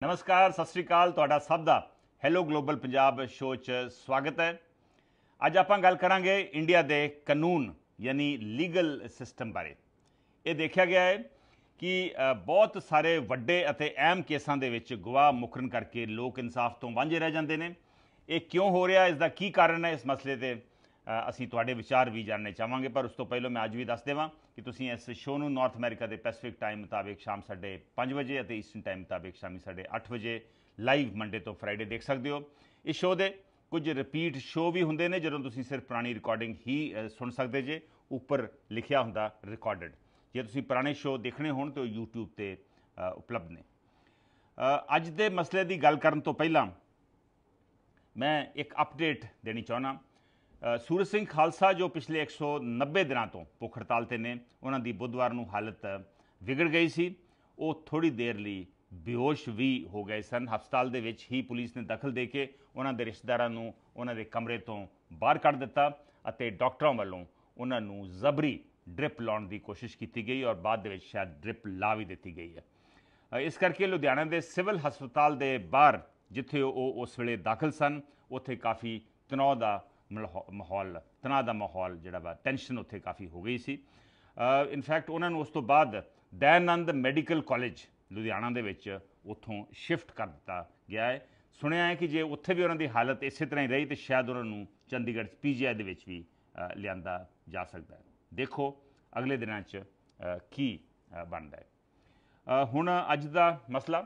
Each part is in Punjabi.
नमस्कार, सत श्री अकाल। तुहाडा सब दा हैलो ग्लोबल पंजाब शो च स्वागत है। अज आपां गल करांगे इंडिया दे कानून यानी लीगल सिस्टम बारे। ये देखा गया है कि बहुत सारे वड्डे अते अहम केसां दे विच गवाह मुकरन करके लोक इंसाफ तो वांझे रह जांदे ने। ये क्यों हो रहा, इसका की कारण है, इस मसले ते असीं तुहाडे विचार भी जानने चाहांगे। पर उस तो पहलों मैं अज भी दस देवां कि तुसीं इस शो नूं नॉर्थ अमेरिका के पैसिफिक टाइम मुताबिक शाम 5:30 बजे और ईस्टर्न टाइम मुताबिक शामी 8:30 बजे लाइव मंडे तो फ्राइडे देख सकते हो। इस शो के कुछ रिपीट शो भी होंगे ने जदों तुसीं सिर्फ पुरानी रिकॉर्डिंग ही सुन सकते जे, उपर लिखिया हुंदा रिकॉर्डिड। जे तुसीं पुराने शो देखने होण तो यूट्यूब ते उपलब्ध ने। अज दे मसले की गल करन तो पहलां मैं एक अपडेट देनी चाहना। सूरज सिंह खालसा जो पिछले 190 दिनों तो भुख हड़ताल ते ने, उन्हां दी बुधवार नूं हालत विगड़ गई सी। वो थोड़ी देर लई बेहोश भी हो गए सन। हस्पताल दे विच ही पुलिस ने दखल दे के उन्हां दे रिश्तेदारां नूं उन्हां दे कमरे तो बाहर कढ़ दिता अते डॉक्टरां वल्लों उन्हां नूं जबरी ड्रिप लाउण दी कोशिश की गई और बाद दे विच शायद ड्रिप ला भी दी गई है। इस करके लुधियाना के सिविल हस्पताल के बाहर जिथे वो उस वेले दाखिल सन, उत्थे काफ़ी तनाव का माहौल जिहड़ा वा टेंशन उत्थे काफ़ी हो गई सी। इनफैक्ट उन्होंने उस तो बाद दयानंद मैडिकल कॉलेज लुधियाना दे विच उत्थों शिफ्ट कर दिता गया है। सुनिया है कि जे उत्थे भी उन्होंने हालत इस तरह ही रही तो शायद उन्होंने चंडीगढ़ PGI दे विच भी लिया जा सकता है। देखो अगले दिनों की बनता है। हुण अज दा मसला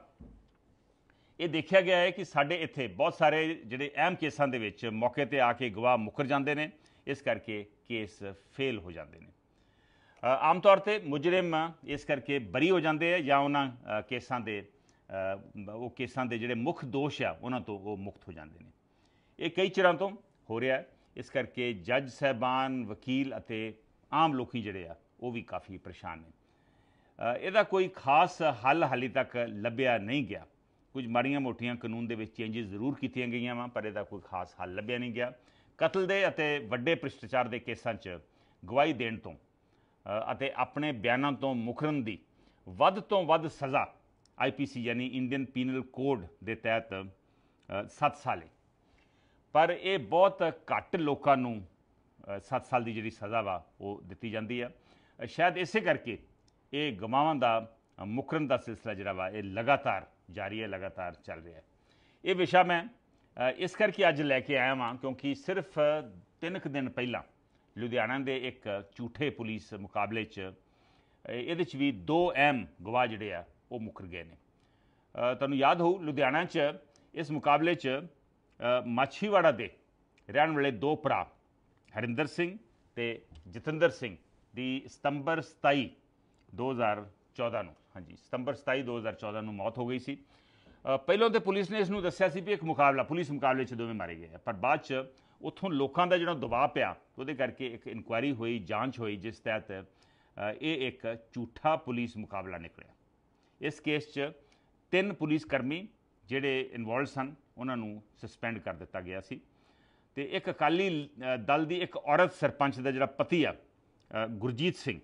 ये देखा गया है कि साडे इत्थे बहुत सारे जिहड़े अहम केसां दे विच मौके ते आके गवाह मुकर जाते हैं, इस करके केस फेल हो जाते हैं। आम तौर पर मुजरिम इस करके बरी हो जाते हैं या उन्होंने केसां दे वो केसां दे जिहड़े मुख दोष आ उन्हां तो वो मुक्त हो जाते हैं। ये कई चिरां तो हो रहा है, इस करके जज साहबान, वकील अते आम लोग जिहड़े आ वो भी काफ़ी परेशान ने। इहदा कोई खास हल हाली तक लभ्या नहीं गया। कुछ माड़ियां मोटियां कानून दे विच चेंजिस जरूर कीतियां गईयां वा, पर इसका कोई खास हल लभ्या नहीं गया। कतल दे अते वड्डे भ्रिष्टाचार के केसां च गवाही देण तो अते अपने बयानां तो मुकरन दी वध तो वध सज़ा IPC यानी इंडियन पीनल कोड के तहत 7 साल है। पर यह बहुत घट लोगों नूं 7 साल की जिहड़ी सज़ा वा वो दित्ती जाती है। शायद इसे करके ये गवाहां दा मुकरन का सिलसिला जिहड़ा वा ये लगातार जारी है, लगातार चल रहा है। ये विषय मैं इस करके अज लैके आया वहाँ क्योंकि सिर्फ 3 दिन पहला लुधियाना के एक झूठे पुलिस मुकाबले ये भी 2 अहम गवाह जिहड़े आ वो मुकर गए ने। तुहानूं याद हो लुधियाना इस मुकाबले माछीवाड़ा के रहने वाले 2 भरा हरिंदर सिंह ते जतिंदर सिंह की सितंबर 27 2014 नूं, हाँ जी सितंबर 27 2014 नूं मौत हो गई सी। पहलों तो पुलिस ने इसनूं दस्सिया सी भी एक मुकाबला पुलिस मुकाबले दोवें मारे गए, पर बाद च उत्थों लोगों का जो दबाव पिया तो करके एक इनकुआरी हुई, जांच हुई, जिस तहत ये एक झूठा पुलिस मुकाबला निकलिया। इस केस 3 पुलिसकर्मी जिहड़े इनवॉल्व सन उन्होंने सस्पेंड कर दिता गया सी। ते एक अकाली दल की एक औरत सरपंच का जिहड़ा पति आ गुरजीत सिंह,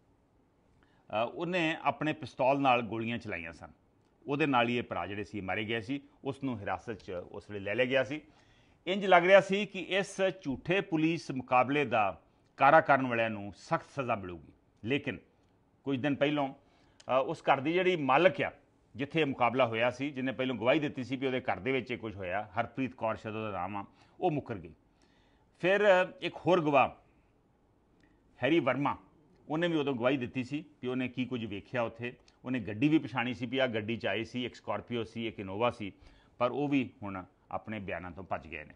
उन्हें अपने पिस्तौल नाल गोलियां चलाइया सन। उहदे नाल ही भरा जिहड़े सी मारे गए सी, उसनूं हिरासत च उस वेले लै लिया गया सी। इंज लग रहा सी कि इस झूठे पुलिस मुकाबले का कारा करन वालियां नूं सख्त सज़ा मिलूगी। लेकिन कुछ दिन पहलों उस घर की जिहड़ी मालक आ जिथे मुकाबला होया सी, जिन्हें पहलों गवाही दी सी भी उहदे घर दे विच कुछ होया, हरप्रीत कौर शायद उहदा नाम आ, वो मुकर गई। फिर एक होर गवाह हैरी वर्मा, उन्हें भी उदों गवाही दी सी कि उन्हें की कुछ वेख्या उत्थे। उन्हें गड्डी भी पछाणी सी भी आ गड्डी च आई सी, एक स्कॉर्पियो सी, एक इनोवा सी, पर वो भी हुण अपने बयानों तो भज गए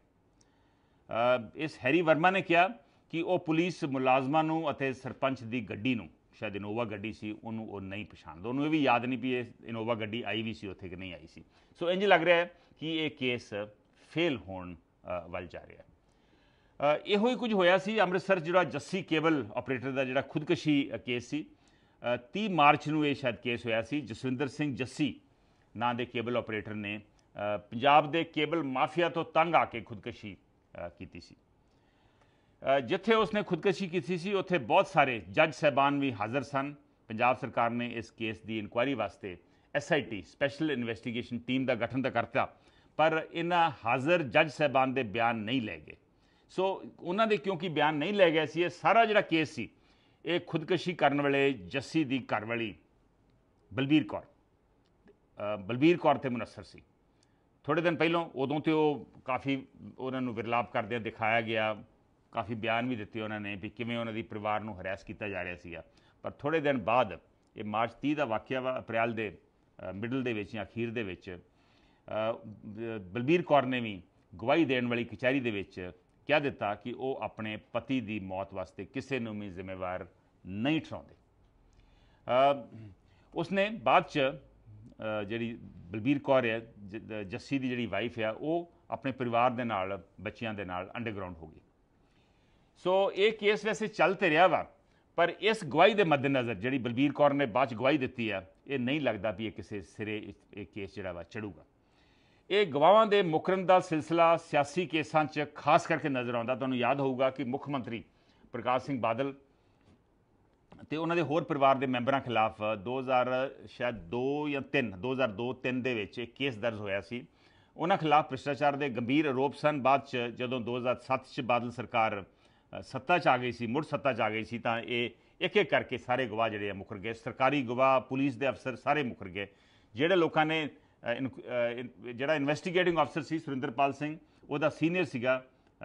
ने। इस हैरी वर्मा ने कहा कि वह पुलिस मुलाजमां नूं अते सरपंच की गड्डी नूं, शायद इनोवा गड्डी सी, उन्होंने वो नहीं पछाणदा, उन्होंने भी याद नहीं भी ये इनोवा गड्डी आई भी सी उत्थे कि नहीं आई सी। सो इंज लग रहा है कि ये केस फेल होण वल जा रहा है। इहो ही कुछ होया सी अमृतसर जिहड़ा जस्सी केबल ऑपरेटर का जिहड़ा खुदकशी केस सी। 30 मार्च नूं ये शायद केस होया सी। जसविंदर सिंह जस्सी नां दे केबल ऑपरेटर ने पंजाब दे केबल माफिया तो तंग आके खुदकशी की सी। जिथे उसने खुदकशी की सी उत्थे बहुत सारे जज साहबान भी हाज़र सन। पंजाब सरकार ने इस केस की इनकुआरी वास्ते SIT ਸਪੈਸ਼ਲ ਇਨਵੈਸਟੀਗੇਸ਼ਨ ਟੀਮ ਦਾ ਗਠਨ ਤਾਂ ਕਰਤਾ, ਪਰ ਇਹਨਾਂ ਹਾਜ਼ਰ ਜੱਜ ਸਾਹਿਬਾਨ ਦੇ ਬਿਆਨ ਨਹੀਂ ਲੈ ਗਏ। ਸੋ ਉਹਨਾਂ ਦੇ ਕਿਉਂਕਿ ਬਿਆਨ ਨਹੀਂ ਲੈ ਗਏ ਸੀ, ਇਹ ਸਾਰਾ ਜਿਹੜਾ ਕੇਸ ਸੀ ਇਹ ਖੁਦਕੁਸ਼ੀ ਕਰਨ ਵਾਲੇ ਜੱਸੀ ਦੀ ਘਰਵਾਲੀ ਬਲਬੀਰ ਕੌਰ ਤੇ ਮੁਨੱਸਰ ਸੀ। ਥੋੜ੍ਹੇ ਦਿਨ ਪਹਿਲਾਂ ਉਦੋਂ ਤੇ ਉਹ ਕਾਫੀ ਉਹਨਾਂ ਨੂੰ ਵਿਰਲਾਪ ਕਰਦਿਆਂ ਦਿਖਾਇਆ ਗਿਆ, ਕਾਫੀ ਬਿਆਨ ਵੀ ਦਿੱਤੇ ਉਹਨਾਂ ਨੇ ਵੀ ਕਿਵੇਂ ਉਹਨਾਂ ਦੀ ਪਰਿਵਾਰ ਨੂੰ ਹਰੈਸ ਕੀਤਾ ਜਾ ਰਿਹਾ ਸੀਗਾ। ਪਰ ਥੋੜ੍ਹੇ ਦਿਨ ਬਾਅਦ, ਇਹ ਮਾਰਚ 30 ਦਾ ਵਾਕਿਆ ਵਾ, ਅਪ੍ਰੈਲ ਦੇ ਮਿਡਲ ਦੇ ਵਿੱਚ ਜਾਂ ਅਖੀਰ ਦੇ ਵਿੱਚ ਬਲਬੀਰ ਕੌਰ ਨੇ ਵੀ ਗਵਾਹੀ ਦੇਣ ਵਾਲੀ ਕਚਹਿਰੀ ਦੇ ਵਿੱਚ ਕਹਿ ਦਿੱਤਾ ਕਿ ਉਹ ਆਪਣੇ ਪਤੀ ਦੀ ਮੌਤ ਵਾਸਤੇ ਕਿਸੇ ਨੂੰ ਵੀ ਜ਼ਿੰਮੇਵਾਰ ਨਹੀਂ ਠਹਿਰਾਉਂਦੇ। ਉਸਨੇ ਬਾਅਦ 'ਚ ਜਿਹੜੀ ਬਲਬੀਰ ਕੌਰ ਹੈ ਜੱਸੀ ਦੀ ਜਿਹੜੀ ਵਾਈਫ ਆ, ਉਹ ਆਪਣੇ ਪਰਿਵਾਰ ਦੇ ਨਾਲ ਬੱਚਿਆਂ ਦੇ ਨਾਲ ਅੰਡਰਗਰਾਊਂਡ ਹੋ ਗਈ। ਸੋ ਇਹ ਕੇਸ ਵੈਸੇ ਚੱਲ ਤੇ ਰਿਹਾ ਵਾ, ਪਰ ਇਸ ਗਵਾਹੀ ਦੇ ਮੱਦੇਨਜ਼ਰ ਜਿਹੜੀ ਬਲਬੀਰ ਕੌਰ ਨੇ ਬਾਅਦ 'ਚ ਗਵਾਹੀ ਦਿੱਤੀ ਆ, ਇਹ ਨਹੀਂ ਲੱਗਦਾ ਵੀ ਇਹ ਕਿਸੇ ਸਿਰੇ ਇਹ ਕੇਸ ਜਿਹੜਾ ਵਾ ਚੜੂਗਾ। ਇਹ ਗਵਾਹਾਂ ਦੇ ਮੁਕਰਨ ਦਾ ਸਿਲਸਿਲਾ ਸਿਆਸੀ ਕੇਸਾਂ 'ਚ ਖਾਸ ਕਰਕੇ ਨਜ਼ਰ ਆਉਂਦਾ। ਤੁਹਾਨੂੰ ਯਾਦ ਹੋਊਗਾ ਕਿ ਮੁੱਖ ਮੰਤਰੀ ਪ੍ਰਕਾਸ਼ ਸਿੰਘ ਬਾਦਲ ਤੇ ਉਹਨਾਂ ਦੇ ਹੋਰ ਪਰਿਵਾਰ ਦੇ ਮੈਂਬਰਾਂ ਖਿਲਾਫ 2002-3 ਦੇ ਵਿੱਚ ਇੱਕ ਕੇਸ ਦਰਜ ਹੋਇਆ ਸੀ। ਉਹਨਾਂ ਖਿਲਾਫ ਭ੍ਰਿਸ਼ਟਾਚਾਰ ਦੇ ਗੰਭੀਰ ਆਰੋਪ ਸਨ। ਬਾਅਦ 'ਚ ਜਦੋਂ 2007 'ਚ ਬਾਦਲ ਸਰਕਾਰ ਸੱਤਾ 'ਚ ਆ ਗਈ ਸੀ, ਮੁੜ ਸੱਤਾ 'ਚ ਆ ਗਈ ਸੀ, ਤਾਂ ਇਹ ਇੱਕ ਇੱਕ ਕਰਕੇ ਸਾਰੇ ਗਵਾਹ ਜਿਹੜੇ ਆ ਮੁੱਕਰ ਗਏ। ਸਰਕਾਰੀ ਗਵਾਹ, ਪੁਲਿਸ ਦੇ ਅਫਸਰ ਸਾਰੇ ਮੁੱਕਰ ਗਏ। ਜਿਹੜੇ ਲੋਕਾਂ ਨੇ ਜਿਹੜਾ ਇਨਵੈਸਟੀਗੇਟਿੰਗ ਅਫਸਰ ਸੀ ਸੁਰਿੰਦਰਪਾਲ ਸਿੰਘ, ਉਹਦਾ ਸੀਨੀਅਰ ਸੀਗਾ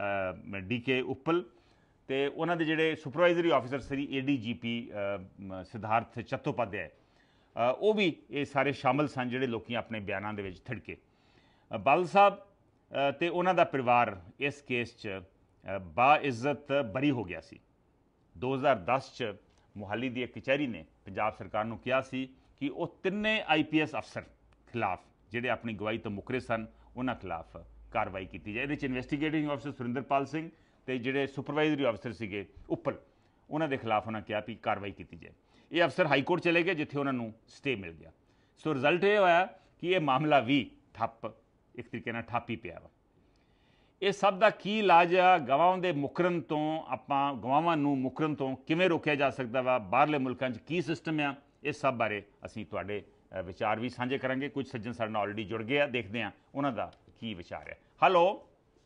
DK ਉੱਪਲ, ਤੇ ਉਹਨਾਂ ਦੇ ਜਿਹੜੇ ਸੁਪਰਵਾਈਜ਼ਰੀ ਆਫਿਸਰ ਸੀ ADGP ਸਿਧਾਰਥ ਚੱਤੋਪਾਧਿਆਏ, ਉਹ ਵੀ ਇਹ ਸਾਰੇ ਸ਼ਾਮਲ ਸਨ ਜਿਹੜੇ ਲੋਕੀ ਆਪਣੇ ਬਿਆਨਾਂ ਦੇ ਵਿੱਚ ਥਿੜਕੇ। ਬਾਦਲ ਸਾਹਿਬ ਤੇ ਉਹਨਾਂ ਦਾ ਪਰਿਵਾਰ ਇਸ ਕੇਸ 'ਚ ਬਾਇੱਜ਼ਤ ਬਰੀ ਹੋ ਗਿਆ ਸੀ। 2010 'ਚ ਮੁਹਾਲੀ ਦੀ ਇੱਕ ਕਚਹਿਰੀ ਨੇ ਪੰਜਾਬ ਸਰਕਾਰ ਨੂੰ ਕਿਹਾ ਸੀ ਕਿ ਉਹ ਤਿੰਨੇ IPS ਅਫਸਰ ਖਿਲਾਫ ਜਿਹੜੇ ਆਪਣੀ ਗਵਾਹੀ ਤੋਂ ਮੁਕਰੇ ਸਨ, ਉਹਨਾਂ ਖਿਲਾਫ ਕਾਰਵਾਈ ਕੀਤੀ ਜਾਏ। ਇਹਦੇ 'ਚ ਇਨਵੈਸਟੀਗੇਟਿੰਗ ਅਫਸਰ ਸੁਰਿੰਦਰਪਾਲ ਸਿੰਘ ਤੇ ਜਿਹੜੇ ਸੁਪਰਵਾਈਜ਼ਰੀ ਅਫਸਰ ਸੀਗੇ ਉੱਪਲ, ਉਹਨਾਂ ਦੇ ਖਿਲਾਫ ਉਹਨਾਂ ਕਿਹਾ ਵੀ ਕਾਰਵਾਈ ਕੀਤੀ ਜਾਏ। ਇਹ ਅਫਸਰ ਹਾਈ ਕੋਰਟ ਚਲੇ ਗਏ, ਜਿੱਥੇ ਉਹਨਾਂ ਨੂੰ ਸਟੇ ਮਿਲ ਗਿਆ। ਸੋ ਰਿਜ਼ਲਟ ਇਹ ਹੋਇਆ ਕਿ ਇਹ ਮਾਮਲਾ ਵੀ ਇੱਕ ਤਰੀਕੇ ਨਾਲ ਠੱਪ ਹੀ ਪਿਆ ਵਾ। ਇਹ ਸਭ ਦਾ ਕੀ ਇਲਾਜ ਆ? ਗਵਾਹਾਂ ਦੇ ਮੁਕਰਨ ਤੋਂ, ਆਪਾਂ ਗਵਾਹਾਂ ਨੂੰ ਮੁਕਰਨ ਤੋਂ ਕਿਵੇਂ ਰੋਕਿਆ ਜਾ ਸਕਦਾ ਵਾ? ਬਾਹਰਲੇ ਮੁਲਕਾਂ 'ਚ ਕੀ ਸਿਸਟਮ ਆ? ਇਸ ਸਭ ਬਾਰੇ ਅਸੀਂ ਤੁਹਾਡੇ ਵਿਚਾਰ ਵੀ ਸਾਂਝੇ ਕਰਾਂਗੇ। ਕੁਝ ਸੱਜਣ ਸਾਡੇ ਨਾਲ ਆਲਰੇਡੀ ਜੁੜ ਗਏ ਆ, ਦੇਖਦੇ ਹਾਂ ਉਹਨਾਂ ਦਾ ਕੀ ਵਿਚਾਰ ਹੈ। ਹੈਲੋ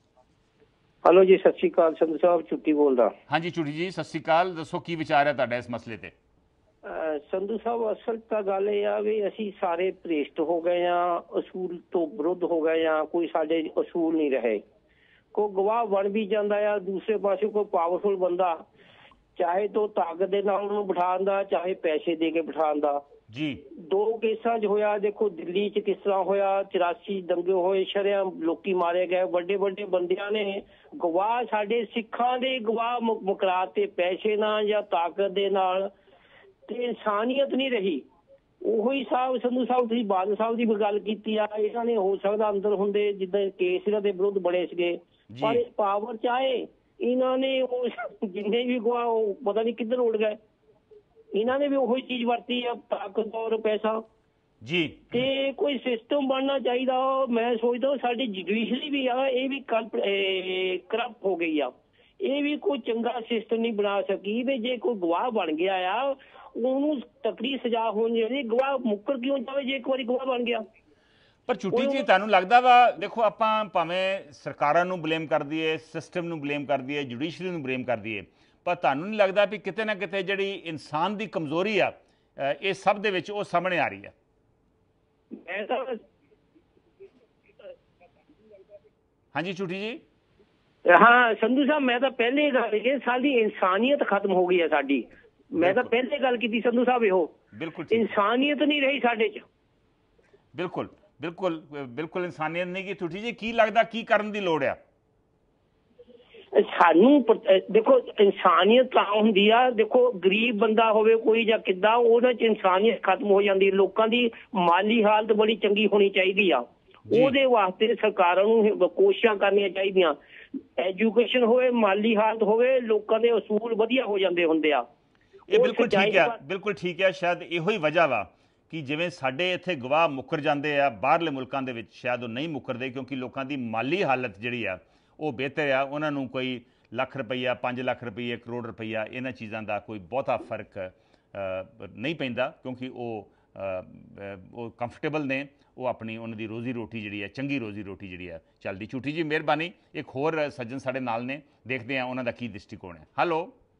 ਜੀ, ਸਤਿ ਸ਼੍ਰੀ ਅਕਾਲ ਸੰਧੂ ਸਾਹਿਬ, ਝੁੱਟੀ ਬੋਲਦਾ। ਹਾਂਜੀ ਝੁੱਟੀ ਜੀ, ਸਤਿ ਸ਼੍ਰੀ ਅਕਾਲ। ਦੱਸੋ ਕੀ ਵਿਚਾਰ ਹੈ ਤੁਹਾਡਾ ਇਸ ਮਸਲੇ ਤੇ? ਸੰਧੂ ਸਾਹਿਬ, ਅਸਲ ਤਾਂ ਗੱਲ ਇਹ ਆ ਵੀ ਅਸੀਂ ਸਾਰੇ ਭ੍ਰਿਸ਼ਟ ਹੋ ਗਏ ਆ, ਅਸੂਲ ਤੋਂ ਵਿਰੁੱਧ ਹੋ ਗਏ ਆ, ਕੋਈ ਸਾਡੇ ਅਸੂਲ ਨਹੀਂ ਰਹੇ। ਕੋਈ ਗਵਾਹ ਬਣ ਵੀ ਜਾਂਦਾ ਆ, ਦੂਸਰੇ ਪਾਸੇ ਕੋਈ ਪਾਵਰਫੁਲ ਬੰਦਾ ਚਾਹੇ ਤੋਂ ਤਾਕਤ ਦੇ ਨਾਲ ਉਹਨੂੰ ਬਿਠਾਉਂਦਾ, ਚਾਹੇ ਪੈਸੇ ਦੇ ਕੇ ਬਿਠਾਉਂਦਾ ਜੀ। 2 ਕੇਸਾਂ 'ਚ ਹੋਇਆ। ਦੇਖੋ ਦਿੱਲੀ 'ਚ ਕਿਸ ਤਰ੍ਹਾਂ ਹੋਇਆ, 84 ਦੰਗੇ ਹੋਏ, ਸ਼ਰੇਆਮ ਲੋਕੀ ਮਾਰੇ ਗਏ, ਵੱਡੇ ਵੱਡੇ ਬੰਦਿਆਂ ਨੇ ਗਵਾਹ, ਸਾਡੇ ਸਿੱਖਾਂ ਦੇ ਗਵਾਹ ਮੁਕਰਾਤੇ ਪੈਸੇ ਨਾਲ ਜਾਂ ਤਾਕਤ ਦੇ ਨਾਲ, ਤੇ ਇਨਸਾਨੀਅਤ ਨਹੀਂ ਰਹੀ। ਉਹੀ ਸਾਹਿਬ ਸੰਧੂ ਸਾਹਿਬ, ਤੁਸੀਂ ਬਾਦਲ ਸਾਹਿਬ ਦੀ ਵੀ ਗੱਲ ਕੀਤੀ ਆ, ਇਹਨਾਂ ਨੇ ਹੋ ਸਕਦਾ ਅੰਦਰ ਹੁੰਦੇ ਜਿੱਦਾਂ ਕੇਸ ਇਹਨਾਂ ਦੇ ਵਿਰੁੱਧ ਬਣੇ ਸੀਗੇ, ਪਰ ਇਸ ਪਾਵਰ 'ਚ ਆਏ ਇਹਨਾਂ ਨੇ ਉਹ ਜਿੰਨੇ ਵੀ ਗਵਾਹ ਉਹ ਪਤਾ ਨਹੀਂ ਕਿੱਧਰ ਉੱਡ ਗਏ। ਇਹਨਾਂ ਨੇ ਵੀ ਉਹੀ ਚੀਜ਼ ਵਰਤੀ ਆ, ਤਾਕਤ ਔਰ ਪੈਸਾ ਜੀ। ਤੇ ਕੋਈ ਸਿਸਟਮ ਬਣਨਾ ਚਾਹੀਦਾ। ਮੈਂ ਸੋਚਦਾ ਸਾਡੀ ਜੁਡੀਸ਼ਰੀ ਵੀ ਆ, ਇਹ ਵੀ ਕਰਪਟ ਹੋ ਗਈ ਆ। ਇਹ ਵੀ ਕੋਈ ਚੰਗਾ ਸਿਸਟਮ ਨਹੀਂ ਬਣਾ ਸਕੀ ਵੀ ਜੇ ਕੋਈ ਗਵਾਹ ਬਣ ਗਿਆ ਆ ਉਹਨੂੰ ਤਕੜੀ ਸਜ਼ਾ ਹੋਣੀ ਚਾਹੀਦੀ। ਗਵਾਹ ਮੁੱਕਰ ਕਿਉਂ ਜਾਵੇ ਜੇ ਇੱਕ ਵਾਰੀ ਗਵਾਹ ਬਣ ਗਿਆ? ਪਰ ਝੁੱਟੀ ਜੀ, ਤੁਹਾਨੂੰ ਲੱਗਦਾ ਵਾ, ਦੇਖੋ ਆਪਾਂ ਭਾਵੇਂ ਸਰਕਾਰਾਂ ਨੂੰ ਬਲੇਮ ਕਰ ਦਈਏ, ਸਿਸਟਮ ਨੂੰ ਬਲੇਮ ਕਰ ਦਈਏ, ਜੁਡੀਸ਼ਰੀ ਨੂੰ ਬਲੇਮ ਕਰ ਦਈਏ, ਪਰ ਤੁਹਾਨੂੰ ਨਹੀਂ ਲੱਗਦਾ ਵੀ ਕਿਤੇ ਨਾ ਕਿਤੇ ਜਿਹੜੀ ਇਨਸਾਨ ਦੀ ਕਮਜ਼ੋਰੀ ਆ ਇਹ ਸਭ ਦੇ ਵਿੱਚ ਉਹ ਸਾਹਮਣੇ ਆ ਰਹੀ ਹੈ? ਹਾਂਜੀ ਝੁੱਟੀ ਜੀ। ਹਾਂ ਸੰਧੂ ਸਾਹਿਬ, ਮੈਂ ਤਾਂ ਪਹਿਲੇ ਗੱਲ ਕੀਤੀ ਸਾਡੀ ਇਨਸਾਨੀਅਤ ਖਤਮ ਹੋ ਗਈ ਹੈ ਸਾਡੀ। ਮੈਂ ਤਾਂ ਪਹਿਲੇ ਗੱਲ ਕੀਤੀ ਸੰਧੂ ਸਾਹਿਬ, ਇਹੋ ਬਿਲਕੁਲ ਇਨਸਾਨੀਅਤ ਨਹੀਂ ਰਹੀ ਸਾਡੇ 'ਚ। ਬਿਲਕੁਲ ਬਿਲਕੁਲ ਬਿਲਕੁਲ ਇਨਸਾਨੀਅਤ ਨਹੀਂ ਗੀ। ਝੁੱਟੀ ਜੀ, ਕੀ ਲੱਗਦਾ ਕੀ ਕਰਨ ਦੀ ਲੋੜ ਆ ਸਾਨੂੰ? ਦੇਖੋ ਇਨਸਾਨੀਅਤ ਤਾਂ ਹੁੰਦੀ ਆ, ਦੇਖੋ ਗਰੀਬ ਬੰਦਾ ਹੋਵੇ ਕੋਈ ਜਾਂ ਕਿੱਦਾਂ, ਉਹਦੇ 'ਚ ਇਨਸਾਨੀਅਤ ਖਤਮ ਹੋ ਜਾਂਦੀ। ਲੋਕਾਂ ਦੀ ਮਾਲੀ ਹਾਲਤ ਬੜੀ ਚੰਗੀ ਹੋਣੀ ਚਾਹੀਦੀ ਆ, ਉਹਦੇ ਵਾਸਤੇ ਸਰਕਾਰਾਂ ਨੂੰ ਕੋਸ਼ਿਸ਼ਾਂ ਕਰਨੀਆਂ ਚਾਹੀਦੀਆਂ। ਐਜੂਕੇਸ਼ਨ ਹੋਵੇ, ਮਾਲੀ ਹਾਲਤ ਹੋਵੇ, ਲੋਕਾਂ ਦੇ ਅਸੂਲ ਵਧੀਆ ਹੋ ਜਾਂਦੇ ਹੁੰਦੇ ਆ। ਇਹ ਬਿਲਕੁਲ ਠੀਕ ਆ, ਬਿਲਕੁਲ ਠੀਕ ਆ। ਸ਼ਾਇਦ ਇਹੋ ਹੀ ਵਜ੍ਹਾ ਵਾ ਕਿ ਜਿਵੇਂ ਸਾਡੇ ਇੱਥੇ ਗਵਾਹ ਮੁੱਕਰ ਜਾਂਦੇ ਆ, ਬਾਹਰਲੇ ਮੁਲਕਾਂ ਦੇ ਵਿੱਚ ਸ਼ਾਇਦ ਉਹ ਨਹੀਂ ਮੁੱਕਰਦੇ, ਕਿਉਂਕਿ ਲੋਕਾਂ ਦੀ ਮਾਲੀ ਹਾਲਤ ਜਿਹੜੀ ਆ ਉਹ ਬਿਹਤਰ ਆ। ਉਹਨਾਂ ਨੂੰ ਕੋਈ ਲੱਖ ਰੁਪਈਆ, 5 ਲੱਖ ਰੁਪਈਏ, ਕਰੋੜ ਰੁਪਈਆ, ਇਹਨਾਂ ਚੀਜ਼ਾਂ ਦਾ ਕੋਈ ਬਹੁਤਾ ਫਰਕ ਨਹੀਂ ਪੈਂਦਾ, ਕਿਉਂਕਿ ਉਹ ਉਹ ਕੰਫਰਟੇਬਲ ਨੇ, ਉਹ ਆਪਣੀ ਉਹਨਾਂ ਦੀ ਰੋਜ਼ੀ ਰੋਟੀ ਜਿਹੜੀ ਹੈ, ਚੰਗੀ ਰੋਜ਼ੀ ਰੋਟੀ ਜਿਹੜੀ ਹੈ ਚੱਲਦੀ। ਝੂਠੀ ਜੀ ਮਿਹਰਬਾਨੀ। ਇੱਕ ਹੋਰ ਸੱਜਣ ਸਾਡੇ ਨਾਲ ਨੇ, ਦੇਖਦੇ ਹਾਂ ਉਹਨਾਂ ਦਾ ਕੀ ਦ੍ਰਿਸ਼ਟੀਕੋਣ ਹੈ। ਹੈਲੋ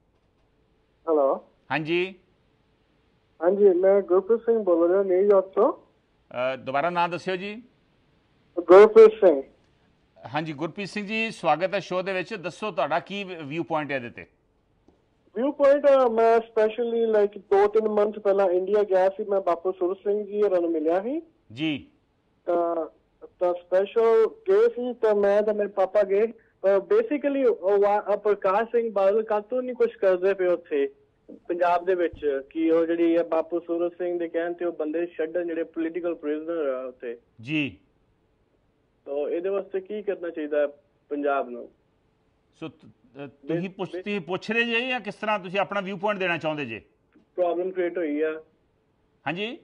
ਹੈਲੋ ਹਾਂਜੀ ਹਾਂਜੀ, ਮੈਂ ਗੁਰਪ੍ਰੀਤ ਸਿੰਘ ਬੋਲ ਰਿਹਾ ਨਿਊਯਾਰਕ ਤੋਂ। ਦੁਬਾਰਾ ਨਾਂ ਦੱਸਿਓ ਜੀ। ਗੁਰਪ੍ਰੀਤ ਸਿੰਘ। ਹਾਂਜੀ ਗੁਰਪ੍ਰੀਤ ਸਿੰਘ ਜੀ, ਸਵਾਗਤ ਹੈ ਸ਼ੋਅ ਦੇ ਵਿੱਚ। ਦੱਸੋ ਤੁਹਾਡਾ ਕੀ ਵਿਊ ਪੁਆਇੰਟ ਹੈ ਇਹਦੇ ਤੇ? ਵਿਊ ਪੁਆਇੰਟ, ਮੈਂ ਸਪੈਸ਼ਲੀ ਲਾਈਕ 2-3 ਮੰਥ ਪਹਿਲਾਂ ਇੰਡੀਆ ਗਿਆ ਸੀ। ਮੈਂ ਬਾਪੂ ਸੂਰਤ ਸਿੰਘ ਜੀ ਹੋਰਾਂ ਨੂੰ ਮਿਲਿਆ ਸੀ ਜੀ। ਤਾਂ ਸਪੈਸ਼ਲ ਗਏ ਸੀ ਤਾਂ ਮੈਂ ਤਾਂ ਮੇਰੇ ਪਾਪਾ ਗਏ। ਬੇਸਿਕਲੀ ਪ੍ਰਕਾਸ਼ ਸਿੰਘ ਬਾਦਲ ਕਾਹਤੋਂ ਨਹੀਂ ਕੁਝ ਕਰਦੇ ਪਏ ਉੱਥੇ ਪੰਜਾਬ ਦੇ ਵਿੱਚ, ਕਿ ਉਹ ਜਿਹੜੀ ਹੈ ਬਾਪੂ ਸੂਰਤ ਸਿੰਘ ਦੇ ਕਹਿਣ ਤੇ ਉਹ ਬੰਦੇ ਛੱਡਣ ਜਿਹੜੇ ਪੋਲੀਟੀਕਲ ਪ੍ਰਿਜ਼ਨਰ ਆ ਉੱਥੇ ਜੀ। ਤਾਂ ਇਹਦੇ ਵਾਸਤੇ ਕੀ ਕਰਨਾ ਚਾਹੀਦਾ ਪੰਜਾਬ ਨੂੰ? ਸੋ ਤੁਸੀਂ ਪੁੱਛ ਰਹੇ ਜੇ ਜਾਂ ਕਿਸ ਤਰ੍ਹਾਂ ਤੁਸੀਂ ਆਪਣਾ ਵਿਊ ਪੁਆਇੰਟ ਦੇਣਾ ਚਾਹੁੰਦੇ ਜੇ? ਪ੍ਰੋਬਲਮ ਕ੍ਰੀਏਟ ਹੋਈ ਆ। ਹਾਂਜੀ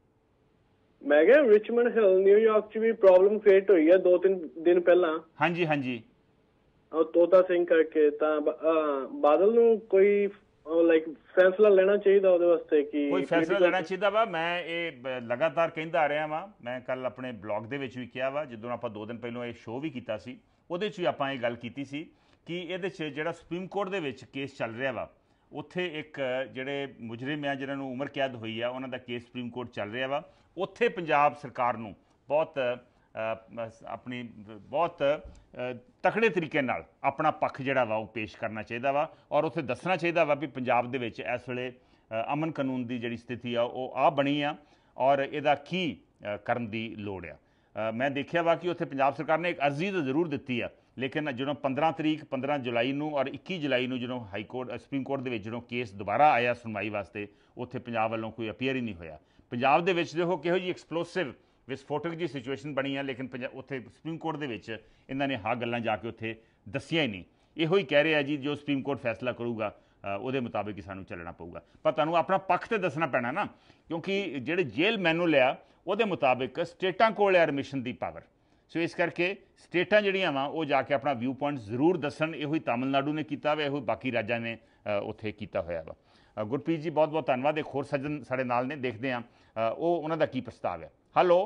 ਮੈਂ ਕਿਹਾ ਰਿਚਮੰਡ ਹਿੱਲ ਨਿਊਯਾਰਕ 'ਚ ਵੀ ਪ੍ਰੋਬਲਮ ਕ੍ਰੀਏਟ ਹੋਈ ਆ 2-3 ਦਿਨ ਪਹਿਲਾਂ। ਹਾਂਜੀ ਹਾਂਜੀ। ਉਹ ਤੋਤਾ ਸਿੰਘ ਕਰਕੇ ਤਾਂ ਬਾਦਲ ਨੂੰ ਕੋਈ ਲਾਈਕ ਫੈਸਲਾ ਲੈਣਾ ਚਾਹੀਦਾ ਉਹਦੇ ਵਾਸਤੇ, ਕਿ ਕੋਈ ਫੈਸਲਾ ਲੈਣਾ ਚਾਹੀਦਾ ਵਾ। ਮੈਂ ਇਹ ਲਗਾਤਾਰ ਕਹਿੰਦਾ ਆ ਰਿਹਾ ਵਾਂ। ਮੈਂ ਕੱਲ ਆਪਣੇ ਬਲੌਗ ਦੇ ਵਿੱਚ ਵੀ ਕਿਹਾ ਵਾ, ਜਦੋਂ ਆਪਾਂ 2 ਦਿਨ ਪਹਿਲਾਂ ਇਹ ਸ਼ੋਅ ਵੀ ਕੀਤਾ ਸੀ, ਉਹਦੇ 'ਚ ਵੀ ਆਪਾਂ ਇਹ ਗੱਲ ਕੀਤੀ ਸੀ ਕਿ ਇਹਦੇ 'ਚ ਜਿਹੜਾ ਸੁਪਰੀਮ ਕੋਰਟ ਦੇ ਵਿੱਚ ਕੇਸ ਚੱਲ ਰਿਹਾ ਵਾ, ਉੱਥੇ ਇੱਕ ਜਿਹੜੇ ਮੁਜਰਿਮ ਆ ਜਿਨ੍ਹਾਂ ਨੂੰ ਉਮਰ ਕੈਦ ਹੋਈ ਆ, ਉਹਨਾਂ ਦਾ ਕੇਸ ਸੁਪਰੀਮ ਕੋਰਟ ਚੱਲ ਰਿਹਾ ਵਾ। ਉੱਥੇ ਪੰਜਾਬ ਸਰਕਾਰ ਨੂੰ ਬਹੁਤ ਆਪਣੀ ਬਹੁਤ ਤਕੜੇ ਤਰੀਕੇ ਨਾਲ ਆਪਣਾ ਪੱਖ ਜਿਹੜਾ ਵਾ ਉਹ ਪੇਸ਼ ਕਰਨਾ ਚਾਹੀਦਾ ਵਾ, ਔਰ ਉੱਥੇ ਦੱਸਣਾ ਚਾਹੀਦਾ ਵਾ ਵੀ ਪੰਜਾਬ ਦੇ ਵਿੱਚ ਇਸ ਵੇਲੇ ਅਮਨ ਕਾਨੂੰਨ ਦੀ ਜਿਹੜੀ ਸਥਿਤੀ ਆ ਉਹ ਆ ਬਣੀ ਆ, ਔਰ ਇਹਦਾ ਕੀ ਕਰਨ ਦੀ ਲੋੜ ਆ। ਮੈਂ ਦੇਖਿਆ ਵਾ ਕਿ ਉੱਥੇ ਪੰਜਾਬ ਸਰਕਾਰ ਨੇ ਇੱਕ ਅਰਜ਼ੀ ਤਾਂ ਜ਼ਰੂਰ ਦਿੱਤੀ ਆ, ਲੇਕਿਨ ਜਦੋਂ 15 ਜੁਲਾਈ ਨੂੰ ਔਰ 21 ਜੁਲਾਈ ਨੂੰ ਜਦੋਂ ਹਾਈ ਕੋਰਟ ਸੁਪਰੀਮ ਕੋਰਟ ਦੇ ਵਿੱਚ ਜਦੋਂ ਕੇਸ ਦੁਬਾਰਾ ਆਇਆ ਸੁਣਵਾਈ ਵਾਸਤੇ, ਉੱਥੇ ਪੰਜਾਬ ਵੱਲੋਂ ਕੋਈ ਅਪੀਅਰ ਹੀ ਨਹੀਂ ਹੋਇਆ। ਪੰਜਾਬ ਦੇ ਵਿੱਚ ਦੇਖੋ ਕਿਹੋ ਜਿਹੀ ਐਕਸਪਲੋਸਿਵ ਵਿਸਫੋਟਕ ਜੀ ਸਿਚੁਏਸ਼ਨ ਬਣੀ ਆ, ਲੇਕਿਨ ਉੱਥੇ ਸੁਪਰੀਮ ਕੋਰਟ ਦੇ ਵਿੱਚ ਇਹਨਾਂ ਨੇ ਹਾਂ ਗੱਲਾਂ ਜਾ ਕੇ ਉੱਥੇ ਦੱਸੀਆਂ ਹੀ ਨਹੀਂ। ਇਹੋ ਹੀ ਕਹਿ ਰਿਹਾ ਜੀ ਜੋ ਸੁਪਰੀਮ ਕੋਰਟ ਫੈਸਲਾ ਕਰੂਗਾ ਉਹਦੇ ਮੁਤਾਬਿਕ ਹੀ ਸਾਨੂੰ ਚੱਲਣਾ ਪਊਗਾ। ਪਰ ਤੁਹਾਨੂੰ ਆਪਣਾ ਪੱਖ ਤੇ ਦੱਸਣਾ ਪੈਣਾ ਨਾ, ਕਿਉਂਕਿ ਜਿਹੜੇ ਜੇਲ੍ਹ ਮੈਨੂਅਲ ਆ ਉਹਦੇ ਮੁਤਾਬਿਕ ਸਟੇਟਾਂ ਕੋਲ ਹੈ ਐਡਮਿਸ਼ਨ ਦੀ ਪਾਵਰ। ਸੋ ਇਸ ਕਰਕੇ ਸਟੇਟਾਂ ਜਿਹੜੀਆਂ ਵਾ ਉਹ ਜਾ ਕੇ ਆਪਣਾ ਵਿਊ ਪੁਆਇੰਟ ਜ਼ਰੂਰ ਦੱਸਣ। ਇਹੋ ਹੀ ਤਾਮਿਲਨਾਡੂ ਨੇ ਕੀਤਾ ਵਾ, ਇਹੋ ਹੀ ਬਾਕੀ ਰਾਜਾਂ ਨੇ ਉੱਥੇ ਕੀਤਾ ਹੋਇਆ ਵਾ। ਗੁਰਪ੍ਰੀਤ ਜੀ ਬਹੁਤ ਬਹੁਤ ਧੰਨਵਾਦ। ਇੱਕ ਹੋਰ ਸੱਜਣ ਸਾਡੇ ਨਾਲ ਨੇ, ਦੇਖਦੇ ਹਾਂ ਉਹਨਾਂ ਦਾ ਕੀ ਪ੍ਰਸਤਾਵ ਹੈ। ਹੈਲੋ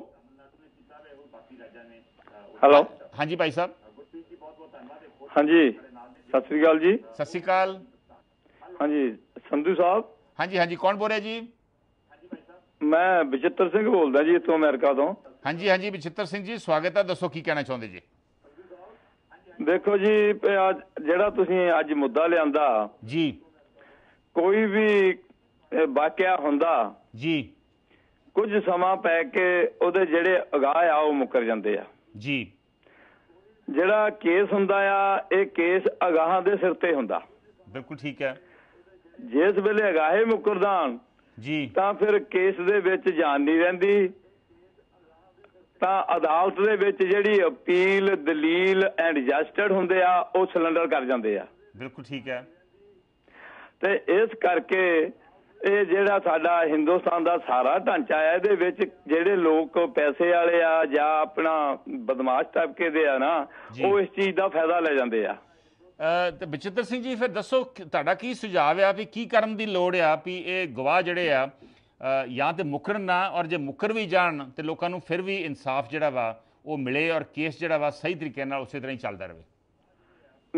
ਹੈਲੋ ਹਾਂਜੀ ਭਾਈ ਸਾਹਿਬ। ਹਾਂਜੀ ਸਤਿ ਸ੍ਰੀ ਅਕਾਲ ਜੀ। ਸਤਿ ਸ੍ਰੀ ਅਕਾਲ। ਹਾਂਜੀ ਸੰਧੂ ਸਾਹਿਬ। ਹਾਂਜੀ ਹਾਂਜੀ, ਕੌਣ ਬੋਲ ਰਿਹਾ ਜੀ? ਮੈਂ ਬਚਿੱਤਰ ਸਿੰਘ ਬੋਲਦਾ ਜੀ, ਇੱਥੋਂ ਅਮਰੀਕਾ ਤੋਂ। ਹਾਂਜੀ ਹਾਂਜੀ ਬਚਿੱਤਰ ਸਿੰਘ ਜੀ, ਸਵਾਗਤ ਹੈ। ਦੱਸੋ ਕੀ ਕਹਿਣਾ ਚਾਹੁੰਦੇ ਜੀ? ਦੇਖੋ ਜੀ, ਜਿਹੜਾ ਤੁਸੀਂ ਅੱਜ ਮੁੱਦਾ ਲਿਆਂਦਾ ਜੀ, ਕੋਈ ਵੀ ਵਾਕਿਆ ਹੁੰਦਾ ਜੀ, ਕੁਝ ਸਮਾਂ ਪੈ ਕੇ ਉਹਦੇ ਜਿਹੜੇ ਅਗਾਹ ਆ ਉਹ ਮੁੱਕਰ ਜਾਂਦੇ ਆ ਜੀ। ਜਿਹੜਾ ਕੇਸ ਹੁੰਦਾ ਆ, ਇਹ ਕੇਸ ਅਗਾਹਾਂ ਦੇ ਸਿਰ ਤੇ ਹੁੰਦਾ। ਬਿਲਕੁਲ ਠੀਕ ਹੈ। ਜਿਸ ਵੇਲੇ ਅਗਾਹੇ ਮੁੱਕਰਦਾਨ ਜੀ ਤਾਂ ਫਿਰ ਕੇਸ ਦੇ ਵਿੱਚ ਜਾਨ ਨਹੀਂ ਰਹਿੰਦੀ, ਤਾਂ ਅਦਾਲਤ ਦੇ ਵਿੱਚ ਜਿਹੜੀ ਅਪੀਲ, ਦਲੀਲ ਐਂਡ ਜਸਟਿਡ ਹੁੰਦੇ ਆ ਉਹ ਸਿਲੰਡਰ ਕਰ ਜਾਂਦੇ ਆ। ਬਿਲਕੁਲ ਠੀਕ ਹੈ। ਤੇ ਇਸ ਕਰਕੇ ਇਹ ਜਿਹੜਾ ਸਾਡਾ ਹਿੰਦੁਸਤਾਨ ਦਾ ਸਾਰਾ ਢਾਂਚਾ ਹੈ, ਇਹਦੇ ਵਿੱਚ ਜਿਹੜੇ ਲੋਕ ਪੈਸੇ ਵਾਲੇ ਆ ਜਾਂ ਆਪਣਾ ਬਦਮਾਸ਼ ਤਬਕੇ ਦੇ ਆ ਨਾ, ਉਹ ਇਸ ਚੀਜ਼ ਦਾ ਫਾਇਦਾ ਲੈ ਜਾਂਦੇ ਆ। ਤੇ ਬਚਿੱਤਰ ਸਿੰਘ ਜੀ, ਫਿਰ ਦੱਸੋ ਤੁਹਾਡਾ ਕੀ ਸੁਝਾਅ ਆ ਵੀ ਕੀ ਕਰਨ ਦੀ ਲੋੜ ਆ ਵੀ ਇਹ ਗਵਾਹ ਜਿਹੜੇ ਆ ਜਾਂ ਤੇ ਮੁੱਕਰਨ ਨਾ, ਔਰ ਜੇ ਮੁੱਕਰ ਵੀ ਜਾਣ ਤੇ ਲੋਕਾਂ ਨੂੰ ਫਿਰ ਵੀ ਇਨਸਾਫ ਜਿਹੜਾ ਵਾ ਉਹ ਮਿਲੇ ਔਰ ਕੇਸ ਜਿਹੜਾ ਵਾ ਸਹੀ ਤਰੀਕੇ ਨਾਲ ਉਸੇ ਤਰ੍ਹਾਂ ਹੀ ਚੱਲਦਾ ਰਹੇ।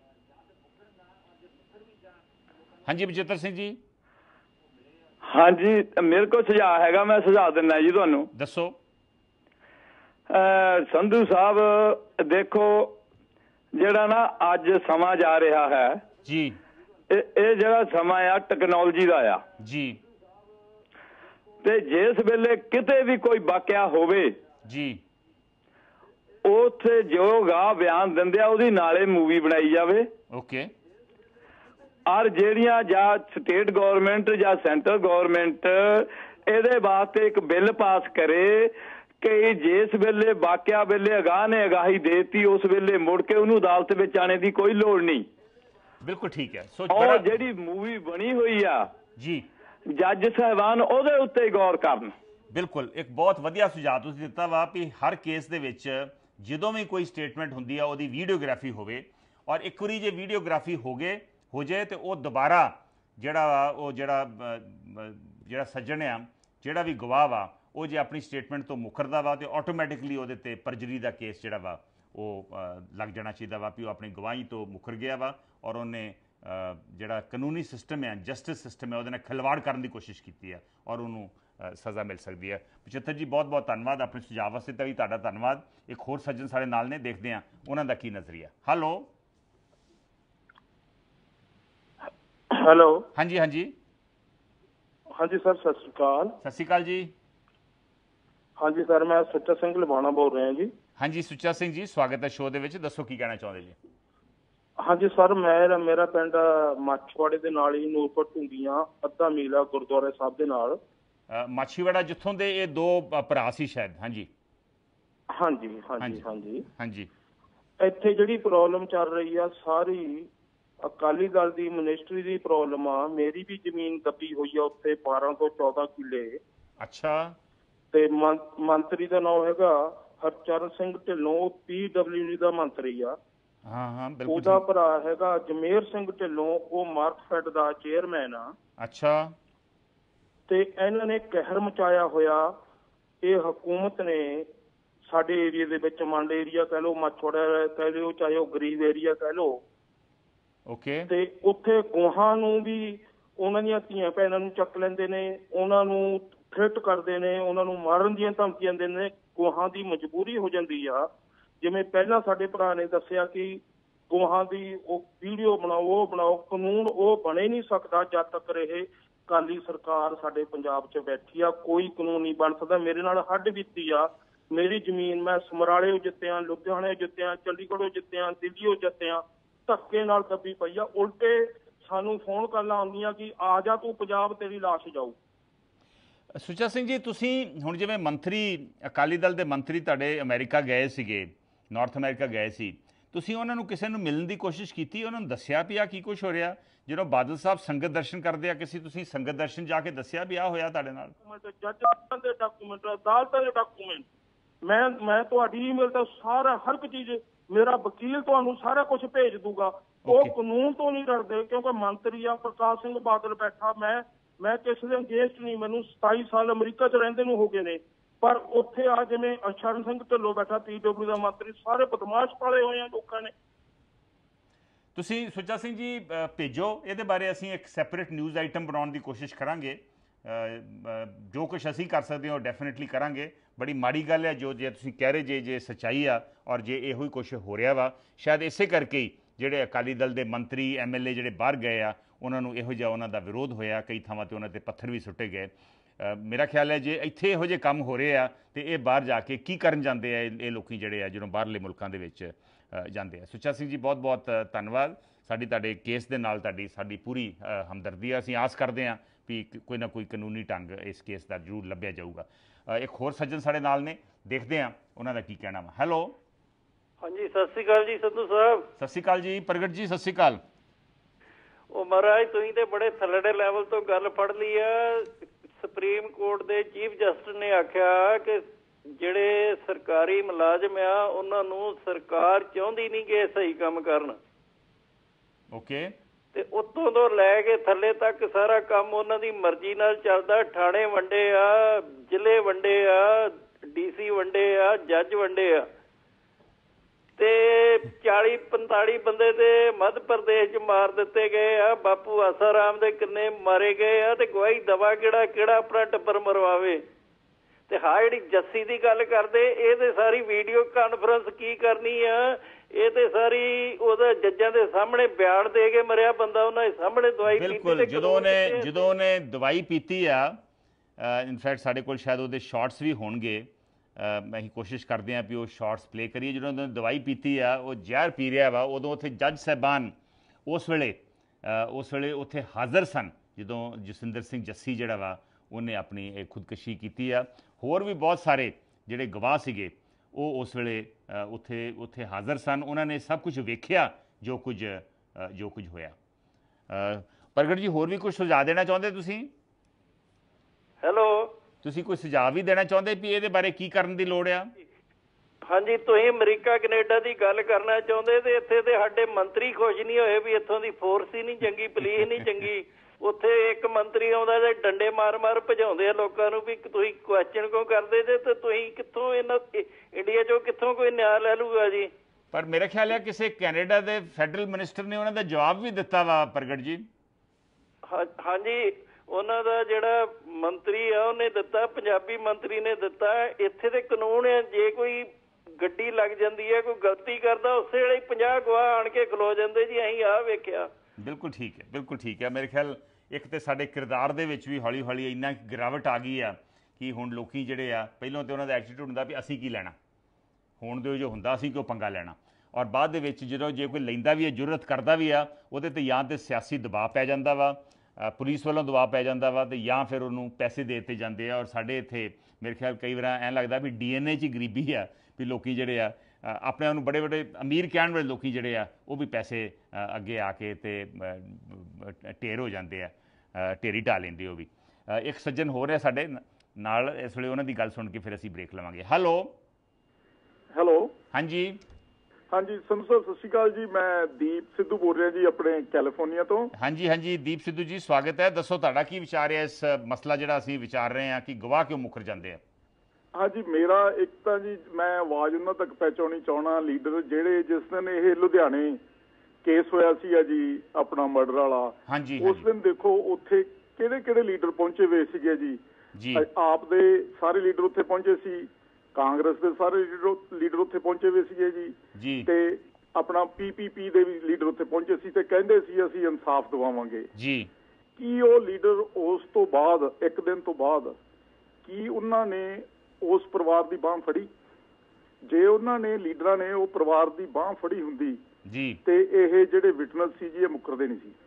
ਹਾਂਜੀ ਬਚਿੱਤਰ ਸਿੰਘ ਜੀ। ਹਾਂਜੀ, ਮੇਰੇ ਕੋਲ ਸੁਝਾਅ ਹੈਗਾ, ਮੈਂ ਸੁਝਾਅ ਦਿੰਦਾ ਜੀ ਤੁਹਾਨੂੰ। ਦੱਸੋ। ਸੰਧੂ ਸਾਹਿਬ ਦੇਖੋ, ਜਿਹੜਾ ਨਾ ਅੱਜ ਸਮਾਂ ਜਾ ਰਿਹਾ ਹੈ ਜੀ, ਇਹ ਜਿਹੜਾ ਸਮਾਂ ਆ ਟੈਕਨੋਲੋਜੀ ਦਾ ਆ ਜੀ, ਤੇ ਜਿਸ ਵੇਲੇ ਕਿਤੇ ਵੀ ਕੋਈ ਵਾਕਿਆ ਹੋਵੇ ਜੀ, ਉੱਥੇ ਜੋ ਗਾਹ ਬਿਆਨ ਦਿੰਦੇ ਆ ਉਹਦੀ ਨਾਲੇ ਮੂਵੀ ਬਣਾਈ ਜਾਵੇ। ਓਕੇ। ਔਰ ਜਿਹੜੀਆਂ ਜਾਂ ਸਟੇਟ ਗੌਰਮੈਂਟ ਜਾਂ ਸੈਂਟਰ ਗੌਰਮੈਂਟ ਇਹਦੇ ਵਾਸਤੇ ਇੱਕ ਬਿੱਲ ਪਾਸ ਕਰੇ ਕਿ ਜਿਸ ਵੇਲੇ ਵਾਕਿਆ ਵੇਲੇ ਅਗਾਹ ਨੇ ਅਗਾਹੀ ਦੇਤੀ, ਉਸ ਵੇਲੇ ਮੁੜ ਕੇ ਉਹਨੂੰ ਅਦਾਲਤ ਵਿੱਚ ਆਣੇ ਦੀ ਕੋਈ ਲੋੜ ਨਹੀਂ। ਬਿਲਕੁਲ ਠੀਕ ਹੈ। ਔਰ ਜਿਹੜੀ ਮੂਵੀ ਬਣੀ ਹੋਈ ਆ ਜੀ, ਜੱਜ ਸਾਹਿਬਾਨ ਉਹਦੇ ਉੱਤੇ ਗੌਰ ਕਰਨ। ਬਿਲਕੁਲ ਇੱਕ ਬਹੁਤ ਵਧੀਆ ਸੁਝਾਅ ਤੁਸੀਂ ਦਿੱਤਾ ਵਾ ਵੀ ਹਰ ਕੇਸ ਦੇ ਵਿੱਚ ਜਦੋਂ ਵੀ ਕੋਈ ਸਟੇਟਮੈਂਟ ਹੁੰਦੀ ਆ ਉਹਦੀ ਵੀਡੀਓਗ੍ਰਾਫੀ ਹੋਵੇ, ਔਰ ਇੱਕ ਵਾਰੀ ਜੇ ਵੀਡੀਓਗ੍ਰਾਫੀ ਹੋ ਜਾਏ ਤੇ ਉਹ ਦੁਬਾਰਾ ਜਿਹੜਾ ਵਾ ਉਹ ਜਿਹੜਾ ਸੱਜਣ ਆ ਜਿਹੜਾ ਵੀ ਗਵਾਹ ਵਾ ਉਹ ਜੇ ਆਪਣੀ ਸਟੇਟਮੈਂਟ ਤੋਂ ਮੁਕਰਦਾ ਵਾ ਤੇ ਆਟੋਮੈਟਿਕਲੀ ਉਹਦੇ ਤੇ ਪਰਜਰੀ ਦਾ ਕੇਸ ਜਿਹੜਾ ਵਾ ਉਹ ਲੱਗ ਜਾਣਾ ਚਾਹੀਦਾ ਵਾ ਵੀ ਉਹ ਆਪਣੀ ਗਵਾਹੀ ਤੋਂ ਮੁਕਰ ਗਿਆ ਵਾ ਔਰ ਉਹਨੇ ਜਿਹੜਾ ਕਾਨੂੰਨੀ ਸਿਸਟਮ ਹੈ, ਜਸਟਿਸ ਸਿਸਟਮ ਹੈ, ਉਹਦੇ ਨਾਲ ਖਿਲਵਾੜ ਕਰਨ ਦੀ ਕੋਸ਼ਿਸ਼ ਕੀਤੀ ਹੈ ਔਰ ਉਹਨੂੰ ਸਜ਼ਾ ਮਿਲ ਸਕਦੀ ਹੈ। ਪਚੱਤਰ ਜੀ ਬਹੁਤ ਬਹੁਤ ਧੰਨਵਾਦ ਆਪਣੇ ਸੁਝਾਅ ਵਾਸਤੇ, ਤਾਂ ਵੀ ਤੁਹਾਡਾ ਧੰਨਵਾਦ। ਇੱਕ ਹੋਰ ਸੱਜਣ ਸਾਡੇ ਨਾਲ ਨੇ, ਦੇਖਦੇ ਹਾਂ ਉਹਨਾਂ ਦਾ ਕੀ ਨਜ਼ਰੀਆ। ਹੈਲੋ ਹੈਲੋ ਹਾਂਜੀ ਹਾਂਜੀ ਹਾਂਜੀ ਸਰ, ਸਤਿ ਸ਼੍ਰੀ ਅਕਾਲ। ਸਤਿ ਸ਼੍ਰੀ ਅਕਾਲ ਜੀ। ਹਾਂਜੀ ਸਰ, ਮੈਂ ਸੁੱਚਾ ਸਿੰਘ ਲਵਾਣਾ ਬੋਲ ਰਿਹਾ ਜੀ। ਹਾਂਜੀ ਸੁੱਚਾ ਸਿੰਘ ਜੀ, ਸਵਾਗਤ ਹੈ ਸ਼ੋਅ ਦੇ ਵਿੱਚ। ਦੱਸੋ ਕੀ ਕਹਿਣਾ ਚਾਹੁੰਦੇ ਜੀ? ਹਾਂਜੀ ਸਰ, ਮੇਰਾ ਪਿੰਡ ਮਾਛੀਵਾੜੇ ਦੇ ਨਾਲ ਹੀ ਨੂਰਪੁਰ ਢੁੰਗੀਆਂ ਅੱਧਾ ਮੀਲ ਆ ਗੁਰਦੁਆਰੇ ਸਾਹਿਬ ਦੇ ਨਾਲ। ਮਾਛੀਵਾੜਾ ਜਿੱਥੋਂ ਦੇ ਇਹ ਦੋ ਭਰਾ ਸੀ ਸ਼ਾਇਦ। ਹਾਂਜੀ ਹਾਂਜੀ ਹਾਂਜੀ ਹਾਂਜੀ ਹਾਂਜੀ। ਇੱਥੇ ਜਿਹੜੀ ਪ੍ਰੋਬਲਮ ਚੱਲ ਰਹੀ ਆ ਸਾਰੀ ਅਕਾਲੀ ਦਲ ਦੀ ਮਿਨਿਸਟਰੀ ਦੀ ਪ੍ਰੋਬਲਮ ਆ। ਮੇਰੀ ਵੀ ਜ਼ਮੀਨ ਦੱਬੀ ਹੋਈ ਆ ਉੱਥੇ 12 ਤੋਂ 14 ਕਿੱਲੇ। ਅੱਛਾ। ਤੇ ਮੰਤਰੀ ਦਾ ਨਾਮ ਹੈਗਾ ਹਰਚਰਨ ਸਿੰਘ ਢਿੱਲੋਂ, PWD ਦਾ ਮੰਤਰੀ ਆ। ਹਾਂ ਹਾਂ ਬਿਲਕੁਲ। ਉਹਦਾ ਭਰਾ ਹੈਗਾ ਜਮੇਰ ਸਿੰਘ ਢਿੱਲੋਂ, ਉਹ ਮਾਰਕਫੈਡ ਦਾ ਚੇਅਰਮੈਨ ਆ। ਅੱਛਾ। ਤੇ ਇਹਨਾਂ ਨੇ ਕਹਿਰ ਮਚਾਇਆ ਹੋਇਆ। ਇਹ ਹਕੂਮਤ ਨੇ ਸਾਡੇ ਏਰੀਏ ਦੇ ਵਿੱਚ, ਮੰਡ ਏਰੀਆ ਕਹਿ ਲਓ, ਮਾਛੋੜਾ ਕਹਿ ਲਓ, ਚਾਹੇ ਉਹ ਗਰੀਬ ਏਰੀਆ ਕਹਿ ਲਓ, ਓਕੇ, ਤੇ ਉੱਥੇ ਗੋਹਾਂ ਨੂੰ ਵੀ ਉਹਨਾਂ ਦੀਆਂ ਧੀਆਂ ਭੈਣਾਂ ਨੂੰ ਚੱਕ ਲੈਂਦੇ ਨੇ, ਉਹਨਾਂ ਨੂੰ ਥ੍ਰੈਟ ਕਰਦੇ ਨੇ, ਉਹਨਾਂ ਨੂੰ ਮਾਰਨ ਦੀਆਂ ਧਮਕੀਆਂ ਦਿੰਦੇ ਨੇ। ਗੋਹਾਂ ਦੀ ਮਜਬੂਰੀ ਹੋ ਜਾਂਦੀ ਆ। ਜਿਵੇਂ ਪਹਿਲਾਂ ਸਾਡੇ ਭਰਾ ਨੇ ਦੱਸਿਆ ਕਿ ਗੋਹਾਂ ਦੀ ਉਹ ਵੀਡੀਓ ਬਣਾਓ, ਉਹ ਬਣਾਓ। ਕਾਨੂੰਨ ਉਹ ਬਣੇ ਨਹੀਂ ਸਕਦਾ ਜਦ ਤੱਕ ਇਹ ਅਕਾਲੀ ਸਰਕਾਰ ਸਾਡੇ ਪੰਜਾਬ 'ਚ ਬੈਠੀ ਆ। ਕੋਈ ਕਾਨੂੰਨ ਨਹੀਂ ਬਣ ਸਕਦਾ। ਮੇਰੇ ਨਾਲ ਹੱਡ ਬੀਤੀ ਆ। ਮੇਰੀ ਜ਼ਮੀਨ ਮੈਂ ਸਮਰਾਲੇ ਜਿੱਤਿਆ, ਲੁਧਿਆਣੇ ਜਿੱਤਿਆ, ਚੰਡੀਗੜ੍ਹੋਂ ਜਿੱਤਿਆ, ਦਿੱਲੀੋਂ ਜਿੱਤਿਆ, ਧੱਕੇ ਨਾਲ ਦੱਬੀ ਪਈ ਆ। ਉਲਟੇ ਸਾਨੂੰ ਫੋਨ ਕਾਲਾਂ ਆਉਂਦੀਆਂ ਕਿ ਆ ਜਾ ਤੂੰ ਪੰਜਾਬ, ਤੇਰੀ ਲਾਸ਼ ਜਾਊ। ਸੁੱਚਾ ਸਿੰਘ ਜੀ, ਤੁਸੀਂ ਹੁਣ ਜਿਵੇਂ ਮੰਤਰੀ, ਅਕਾਲੀ ਦਲ ਦੇ ਮੰਤਰੀ ਤੁਹਾਡੇ ਅਮਰੀਕਾ ਗਏ ਸੀਗੇ, ਨਾਰਥ ਅਮਰੀਕਾ ਗਏ ਸੀ, ਤੁਸੀਂ ਉਹਨਾਂ ਨੂੰ ਕਿਸੇ ਨੂੰ ਮਿਲਣ ਦੀ ਕੋਸ਼ਿਸ਼ ਕੀਤੀ? ਉਹਨਾਂ ਨੂੰ ਦੱਸਿਆ ਵੀ ਆ ਕੀ ਕੁਛ ਹੋ ਰਿਹਾ? ਜਦੋਂ ਬਾਦਲ ਸਾਹਿਬ ਸੰਗਤ ਦਰਸ਼ਨ ਕਰਦੇ ਆ ਕਿਸੇ, ਤੁਸੀਂ ਸੰਗਤ ਦਰਸ਼ਨ ਜਾ ਕੇ ਦੱਸਿਆ ਵੀ ਆ ਹੋਇਆ ਤੁਹਾਡੇ ਨਾਲ? ਜੱਜਾਂ ਦੇ ਡਾਕੂਮੈਂਟ, ਅਦਾਲਤਾਂ ਦੇ ਡਾਕੂਮੈਂਟ, ਮੈਂ ਤੁਹਾਡੀ ਈਮੇਲ ਤੇ ਸਾਰਾ ਹਰ ਇੱਕ ਚੀਜ਼, ਮੇਰਾ ਵਕੀਲ ਤੁਹਾਨੂੰ ਸਾਰਾ ਕੁਝ ਭੇਜ ਦੂਗਾ। ਉਹ ਕਾਨੂੰਨ ਤੋਂ ਨਹੀਂ ਡਰਦੇ ਕਿਉਂਕਿ ਮੰਤਰੀ ਆ। ਪ੍ਰਕਾਸ਼ ਸਿੰਘ ਬਾਦਲ ਬੈਠਾ, ਮੈਂ ਕਿਸੇ ਦੇ ਅਗੇਂਸਟ ਨਹੀਂ। ਮੈਨੂੰ 27 ਸਾਲ ਅਮਰੀਕਾ 'ਚ ਰਹਿੰਦੇ ਨੂੰ ਹੋ ਗਏ ਨੇ, ਪਰ ਉੱਥੇ ਆ ਜਿਵੇਂ ਹਰਚਰਨ ਸਿੰਘ ਢਿੱਲੋਂ ਬੈਠਾ, PWD ਦਾ ਮੰਤਰੀ, ਸਾਰੇ ਬਦਮਾਸ਼ ਪਾਲੇ ਹੋਏ ਆ ਲੋਕਾਂ ਨੇ। ਤੁਸੀਂ ਸੁੱਚਾ ਸਿੰਘ ਜੀ ਭੇਜੋ, ਇਹਦੇ ਬਾਰੇ ਅਸੀਂ ਇੱਕ ਸੈਪਰੇਟ ਨਿਊਜ਼ ਆਈਟਮ ਬਣਾਉਣ ਦੀ ਕੋਸ਼ਿਸ਼ ਕਰਾਂਗੇ। ਜੋ ਕੁਛ ਅਸੀਂ ਕਰ ਸਕਦੇ ਹਾਂ ਉਹ ਡੈਫੀਨੇਟਲੀ ਕਰਾਂਗੇ। ਬੜੀ ਮਾੜੀ ਗੱਲ ਹੈ ਜੇ ਤੁਸੀਂ ਕਹਿ ਰਹੇ ਜੇ ਸੱਚਾਈ ਆ ਔਰ ਜੇ ਇਹੋ ਹੀ ਕੁਛ ਹੋ ਰਿਹਾ ਵਾ। ਸ਼ਾਇਦ ਇਸੇ ਕਰਕੇ ਹੀ ਜਿਹੜੇ ਅਕਾਲੀ ਦਲ ਦੇ ਮੰਤਰੀ MLA ਜਿਹੜੇ ਬਾਹਰ ਗਏ ਆ, ਉਹਨਾਂ ਨੂੰ ਇਹੋ ਜਿਹਾ ਉਹਨਾਂ ਦਾ ਵਿਰੋਧ ਹੋਇਆ। ਕਈ ਥਾਵਾਂ 'ਤੇ ਉਹਨਾਂ 'ਤੇ ਪੱਥਰ ਵੀ ਸੁੱਟੇ ਗਏ। ਮੇਰਾ ਖਿਆਲ ਹੈ ਜੇ ਇੱਥੇ ਇਹੋ ਜਿਹੇ ਕੰਮ ਹੋ ਰਹੇ ਆ ਤੇ ਇਹ ਬਾਹਰ ਜਾ ਕੇ ਕੀ ਕਰਨ ਜਾਂਦੇ ਆ ਇਹ ਲੋਕੀ ਜਿਹੜੇ ਆ ਜਦੋਂ ਬਾਹਰਲੇ ਮੁਲਕਾਂ ਦੇ ਵਿੱਚ ਜਾਂਦੇ ਆ। ਸੁੱਚਾ ਸਿੰਘ ਜੀ ਬਹੁਤ ਬਹੁਤ ਧੰਨਵਾਦ। ਸਾਡੀ ਤੁਹਾਡੇ ਕੇਸ ਦੇ ਨਾਲ ਸਾਡੀ ਪੂਰੀ ਹਮਦਰਦੀ ਆ। ਅਸੀਂ ਆਸ ਕਰਦੇ ਹਾਂ ਵੀ ਕੋਈ ਨਾ ਕੋਈ ਕਾਨੂੰਨੀ ਢੰਗ ਇਸ ਕੇਸ ਦਾ ਜ਼ਰੂਰ ਲੱਭਿਆ ਜਾਊਗਾ। ਇੱਕ ਹੋਰ ਸੱਜਣ ਸਾਡੇ ਨਾਲ ਨੇ, ਦੇਖਦੇ ਹਾਂ ਉਹਨਾਂ ਦਾ ਕੀ ਕਹਿਣਾ ਵਾ। ਹੈਲੋ ਹਾਂਜੀ, ਸਤਿ ਸ਼੍ਰੀ ਅਕਾਲ ਜੀ ਸੰਧੂ ਸਾਹਿਬ। ਸਤਿ ਸ਼੍ਰੀ ਅਕਾਲ ਜੀ। ਪ੍ਰਗਟ ਜੀ ਸਤਿ ਸ਼੍ਰੀ ਅਕਾਲ। ਉਹ ਮਹਾਰਾਜ ਤੁਸੀਂ ਤੇ ਬੜੇ ਥੱਲੜੇ ਲੈਵਲ ਤੋਂ ਗੱਲ ਫੜ ਲਈ ਆ। ਸੁਪਰੀਮ ਕੋਰਟ ਦੇ ਚੀਫ ਜਸਟਿਸ ਨੇ ਆਖਿਆ ਕਿ ਜਿਹੜੇ ਸਰਕਾਰੀ ਮੁਲਾਜ਼ਮ ਆ ਉਹਨਾਂ ਨੂੰ ਸਰਕਾਰ ਚਾਹੁੰਦੀ ਨਹੀਂ ਕਿ ਸਹੀ ਕੰਮ ਕਰਨ। ਓਕੇ। ਤੇ ਉੱਤੋਂ ਤੋਂ ਲੈ ਕੇ ਥੱਲੇ ਤੱਕ ਸਾਰਾ ਕੰਮ ਉਹਨਾਂ ਦੀ ਮਰਜ਼ੀ ਨਾਲ ਚੱਲਦਾ। ਥਾਣੇ ਵੰਡੇ ਆ, ਜ਼ਿਲ੍ਹੇ ਵੰਡੇ ਆ, DC ਵੰਡੇ ਆ, ਜੱਜ ਵੰਡੇ ਆ, ਤੇ 40-45 ਬੰਦੇ ਤੇ ਮੱਧ ਪ੍ਰਦੇਸ਼ 'ਚ ਮਾਰ ਦਿੱਤੇ ਗਏ ਆ। ਬਾਪੂ ਆਸਾਰਾਮ ਦੇ ਕਿੰਨੇ ਮਾਰੇ ਗਏ ਆ। ਤੇ ਗਵਾਹੀ ਦਵਾ ਕਿਹੜਾ ਆਪਣਾ ਟੱਬਰ ਮਰਵਾਵੇ। ਤੇ ਹਾਂ, ਜਿਹੜੀ ਜੱਸੀ ਦੀ ਗੱਲ ਕਰਦੇ, ਇਹ ਤੇ ਸਾਰੀ ਵੀਡੀਓ ਕਾਨਫਰੰਸ ਕੀ ਕਰਨੀ ਆ? ਇਹ ਤੇ ਸਾਰੀ ਉਹਦਾ ਜੱਜਾਂ ਦੇ ਸਾਹਮਣੇ ਬਿਆਨ ਦੇ ਕੇ ਮਰਿਆ ਬੰਦਾ, ਉਹਨਾਂ ਦੇ ਸਾਹਮਣੇ ਦਵਾਈ ਪੀਤੀ। ਬਿਲਕੁਲ, ਜਦੋਂ ਉਹਨੇ ਦਵਾਈ ਪੀਤੀ ਆ, ਇਨਫੈਕਟ ਸਾਡੇ ਕੋਲ ਸ਼ਾਇਦ ਉਹਦੇ ਸ਼ਾਰਟਸ ਵੀ ਹੋਣਗੇ। ਅਸੀਂ ਕੋਸ਼ਿਸ਼ ਕਰਦੇ ਹਾਂ ਵੀ ਉਹ ਸ਼ਾਰਟਸ ਪਲੇ ਕਰੀਏ। ਜਦੋਂ ਉਹਨੇ ਦਵਾਈ ਪੀਤੀ ਆ, ਉਹ ਜ਼ਹਿਰ ਪੀ ਰਿਹਾ ਵਾ, ਉਦੋਂ ਉੱਥੇ ਜੱਜ ਸਾਹਿਬਾਨ ਉਸ ਵੇਲੇ ਉੱਥੇ ਹਾਜ਼ਰ ਸਨ ਜਦੋਂ ਜਸਵਿੰਦਰ ਸਿੰਘ ਜੱਸੀ ਜਿਹੜਾ ਵਾ ਉਹਨੇ ਆਪਣੀ ਇਹ ਖੁਦਕੁਸ਼ੀ ਕੀਤੀ ਆ। ਹੋਰ ਵੀ ਬਹੁਤ ਸਾਰੇ ਜਿਹੜੇ ਗਵਾਹ ਸੀਗੇ ਉਹ ਉਸ ਵੇਲੇ ਉੱਥੇ ਹਾਜ਼ਰ ਸਨ। ਉਹਨਾਂ ਨੇ ਸਭ ਕੁਝ ਵੇਖਿਆ ਜੋ ਕੁਝ ਹੋਇਆ। ਪ੍ਰਗਟ ਜੀ, ਹੋਰ ਵੀ ਕੁਝ ਸੁਝਾਅ ਦੇਣਾ ਚਾਹੁੰਦੇ ਤੁਸੀਂ? ਹੈਲੋ, ਤੁਸੀਂ ਕੋਈ ਸੁਝਾਅ ਵੀ ਦੇਣਾ ਚਾਹੁੰਦੇ ਵੀ ਇਹਦੇ ਬਾਰੇ ਕੀ ਕਰਨ ਦੀ ਲੋੜ ਆ? ਹਾਂਜੀ, ਤੁਸੀਂ ਅਮਰੀਕਾ ਕੈਨੇਡਾ ਦੀ ਗੱਲ ਕਰਨਾ ਚਾਹੁੰਦੇ ਤੇ ਇੱਥੇ ਤੇ ਸਾਡੇ ਮੰਤਰੀ ਖੁਸ਼ ਨਹੀਂ ਹੋਏ ਵੀ ਇੱਥੋਂ ਦੀ ਫੋਰਸ ਹੀ ਨਹੀਂ ਚੰਗੀ, ਪੁਲਿਸ ਨਹੀਂ ਚੰਗੀ। ਉੱਥੇ ਇੱਕ ਮੰਤਰੀ ਆਉਂਦਾ ਤੇ ਡੰਡੇ ਮਾਰ ਭਜਾਉਂਦੇ ਆ ਲੋਕਾਂ ਨੂੰ ਵੀ ਤੁਸੀਂ ਕੁਐਸਚਨ ਕਿਉਂ ਕਰਦੇ ਜੇ, ਤੇ ਤੁਸੀਂ ਕਿੱਥੋਂ ਇਹਨਾਂ ਇੰਡੀਆ 'ਚੋਂ ਕਿੱਥੋਂ ਕੋਈ ਨਿਆਂ ਲੈ ਲੂਗਾ ਜੀ। ਪਰ ਮੇਰਾ ਖਿਆਲ ਹੈ ਕਿਸੇ ਕੈਨੇਡਾ ਦੇ ਫੈਡਰਲ ਮਿਨਿਸਟਰ ਨੇ ਉਹਨਾਂ ਦਾ ਜਵਾਬ ਵੀ ਦਿੱਤਾ ਵਾ ਪ੍ਰਗਟ ਜੀ। ਹਾਂਜੀ, ਉਹਨਾਂ ਦਾ ਜਿਹੜਾ ਮੰਤਰੀ ਆ ਉਹਨੇ ਦਿੱਤਾ, ਪੰਜਾਬੀ ਮੰਤਰੀ ਨੇ ਦਿੱਤਾ। ਇੱਥੇ ਦੇ ਕਾਨੂੰਨ ਹੈ, ਜੇ ਕੋਈ ਗੱਡੀ ਲੱਗ ਜਾਂਦੀ ਹੈ, ਕੋਈ ਗਲਤੀ ਕਰਦਾ, ਉਸੇ ਵੇਲੇ 50 ਗਵਾਹ ਆਣ ਕੇ ਖਲੋ ਜਾਂਦੇ ਜੀ, ਅਸੀਂ ਆਹ ਵੇਖਿਆ। ਬਿਲਕੁਲ ਠੀਕ ਹੈ, ਬਿਲਕੁਲ ਠੀਕ ਹੈ। ਮੇਰੇ ਖਿਆਲ ਇੱਕ ਤਾਂ ਸਾਡੇ ਕਿਰਦਾਰ ਦੇ ਵਿੱਚ ਵੀ ਹੌਲੀ ਹੌਲੀ ਇੰਨਾ ਗਿਰਾਵਟ ਆ ਗਈ ਆ ਕਿ ਹੁਣ ਲੋਕੀ ਜਿਹੜੇ ਆ, ਪਹਿਲਾਂ ਤਾਂ ਉਹਨਾਂ ਦਾ ਐਟੀਟਿਊਡ ਹੁੰਦਾ ਵੀ ਅਸੀਂ ਕੀ ਲੈਣਾ, ਹੁਣ ਦੇ ਜੋ ਹੁੰਦਾ ਅਸੀਂ ਕਿਉਂ ਪੰਗਾ ਲੈਣਾ, ਔਰ ਬਾਅਦ ਦੇ ਵਿੱਚ ਜਦੋਂ ਜੇ ਕੋਈ ਲੈਂਦਾ ਵੀ ਹੈ, ਜੁਰਤ ਕਰਦਾ ਵੀ ਆ, ਉਹਦੇ 'ਤੇ ਜਾਂ ਤਾਂ ਸਿਆਸੀ ਦਬਾਅ ਪੈ ਜਾਂਦਾ ਵਾ, ਪੁਲਿਸ ਵੱਲੋਂ ਦਬਾਅ ਪੈ ਜਾਂਦਾ ਵਾ, ਅਤੇ ਜਾਂ ਫਿਰ ਉਹਨੂੰ ਪੈਸੇ ਦੇ ਦਿੱਤੇ ਜਾਂਦੇ ਆ। ਔਰ ਸਾਡੇ ਇੱਥੇ ਮੇਰੇ ਖਿਆਲ ਕਈ ਵਾਰ ਐਂ ਲੱਗਦਾ ਵੀ DNA 'ਚ ਹੀ ਗਰੀਬੀ ਆ, ਵੀ ਲੋਕੀ ਜਿਹੜੇ ਆ ਆਪਣੇ ਆਪ ਨੂੰ ਬੜੇ ਬੜੇ ਅਮੀਰ ਕਹਿਣ ਵਾਲੇ ਲੋਕੀ ਜਿਹੜੇ ਆ ਉਹ ਵੀ ਪੈਸੇ ਅੱਗੇ ਆ ਕੇ ਤੇ ਢੇਰ ਹੋ ਜਾਂਦੇ ਆ, ਢੇਰੀ ਢਾ ਲੈਂਦੇ ਉਹ ਵੀ। ਇੱਕ ਸੱਜਣ ਹੋ ਰਿਹਾ ਸਾਡੇ ਨਾਲ ਇਸ ਵੇਲੇ, ਉਹਨਾਂ ਦੀ ਗੱਲ ਸੁਣ ਕੇ ਫਿਰ ਅਸੀਂ ਬ੍ਰੇਕ ਲਵਾਂਗੇ। ਹੈਲੋ ਹਾਂਜੀ ਸੰਧੂ ਸਾਹਿਬ ਸਤਿ ਸ਼੍ਰੀ ਅਕਾਲ ਜੀ। ਮੈਂ ਦੀਪ ਸਿੱਧੂ ਬੋਲ ਰਿਹਾ ਜੀ, ਆਪਣੇ ਕੈਲੀਫੋਰਨੀਆ ਤੋਂ। ਹਾਂਜੀ ਦੀਪ ਸਿੱਧੂ ਜੀ, ਸਵਾਗਤ ਹੈ। ਦੱਸੋ ਤੁਹਾਡਾ ਕੀ ਵਿਚਾਰ ਹੈ ਇਸ ਮਸਲਾ ਜਿਹੜਾ ਅਸੀਂ ਵਿਚਾਰ ਰਹੇ ਹਾਂ ਕਿ ਗਵਾਹ ਕਿਉਂ ਮੁੱਕਰ ਜਾਂਦੇ ਆ? ਹਾਂਜੀ, ਮੇਰਾ ਇੱਕ ਤਾਂ ਜੀ ਮੈਂ ਆਵਾਜ਼ ਉਹਨਾਂ ਤੱਕ ਪਹੁੰਚਾਉਣੀ ਚਾਹੁੰਦਾ, ਲੀਡਰ ਜਿਹੜੇ ਜਿਸ ਦਿਨ ਇਹ ਲੁਧਿਆਣੇ ਕੇਸ ਹੋਇਆ ਸੀ ਜੀ ਆਪਣਾ ਮਰਡਰ ਵਾਲਾ, ਉਸ ਦਿਨ ਦੇਖੋ ਉੱਥੇ ਕਿਹੜੇ ਲੀਡਰ ਪਹੁੰਚੇ ਹੋਏ ਸੀਗੇ ਜੀ। ਆਪ ਦੇ ਸਾਰੇ ਲੀਡਰ ਉੱਥੇ ਪਹੁੰਚੇ ਸੀ, ਕਾਂਗਰਸ ਦੇ ਸਾਰੇ ਲੀਡਰ ਉੱਥੇ ਪਹੁੰਚੇ ਹੋਏ ਸੀਗੇ ਜੀ, ਤੇ ਆਪਣਾ PPP ਦੇ ਵੀ ਲੀਡਰ ਉੱਥੇ ਪਹੁੰਚੇ ਸੀ ਤੇ ਕਹਿੰਦੇ ਸੀ ਅਸੀਂ ਇਨਸਾਫ ਦਿਵਾਵਾਂਗੇ ਜੀ। ਕੀ ਉਹ ਲੀਡਰ ਉਸ ਤੋਂ ਬਾਅਦ ਇੱਕ ਦਿਨ ਤੋਂ ਬਾਅਦ ਕੀ ਉਹਨਾਂ ਨੇ ਉਸ ਪਰਿਵਾਰ ਦੀ ਬਾਂਹ ਫੜੀ? ਜੇ ਉਹਨਾਂ ਨੇ ਲੀਡਰਾਂ ਨੇ ਉਹ ਪਰਿਵਾਰ ਦੀ ਬਾਂਹ ਫੜੀ ਹੁੰਦੀ ਜੀ ਤੇ ਇਹ ਜਿਹੜੇ ਵਿਟਨੈਸ ਸੀ ਜੀ ਇਹ ਮੁੱਕਰਦੇ ਨਹੀਂ ਸੀ।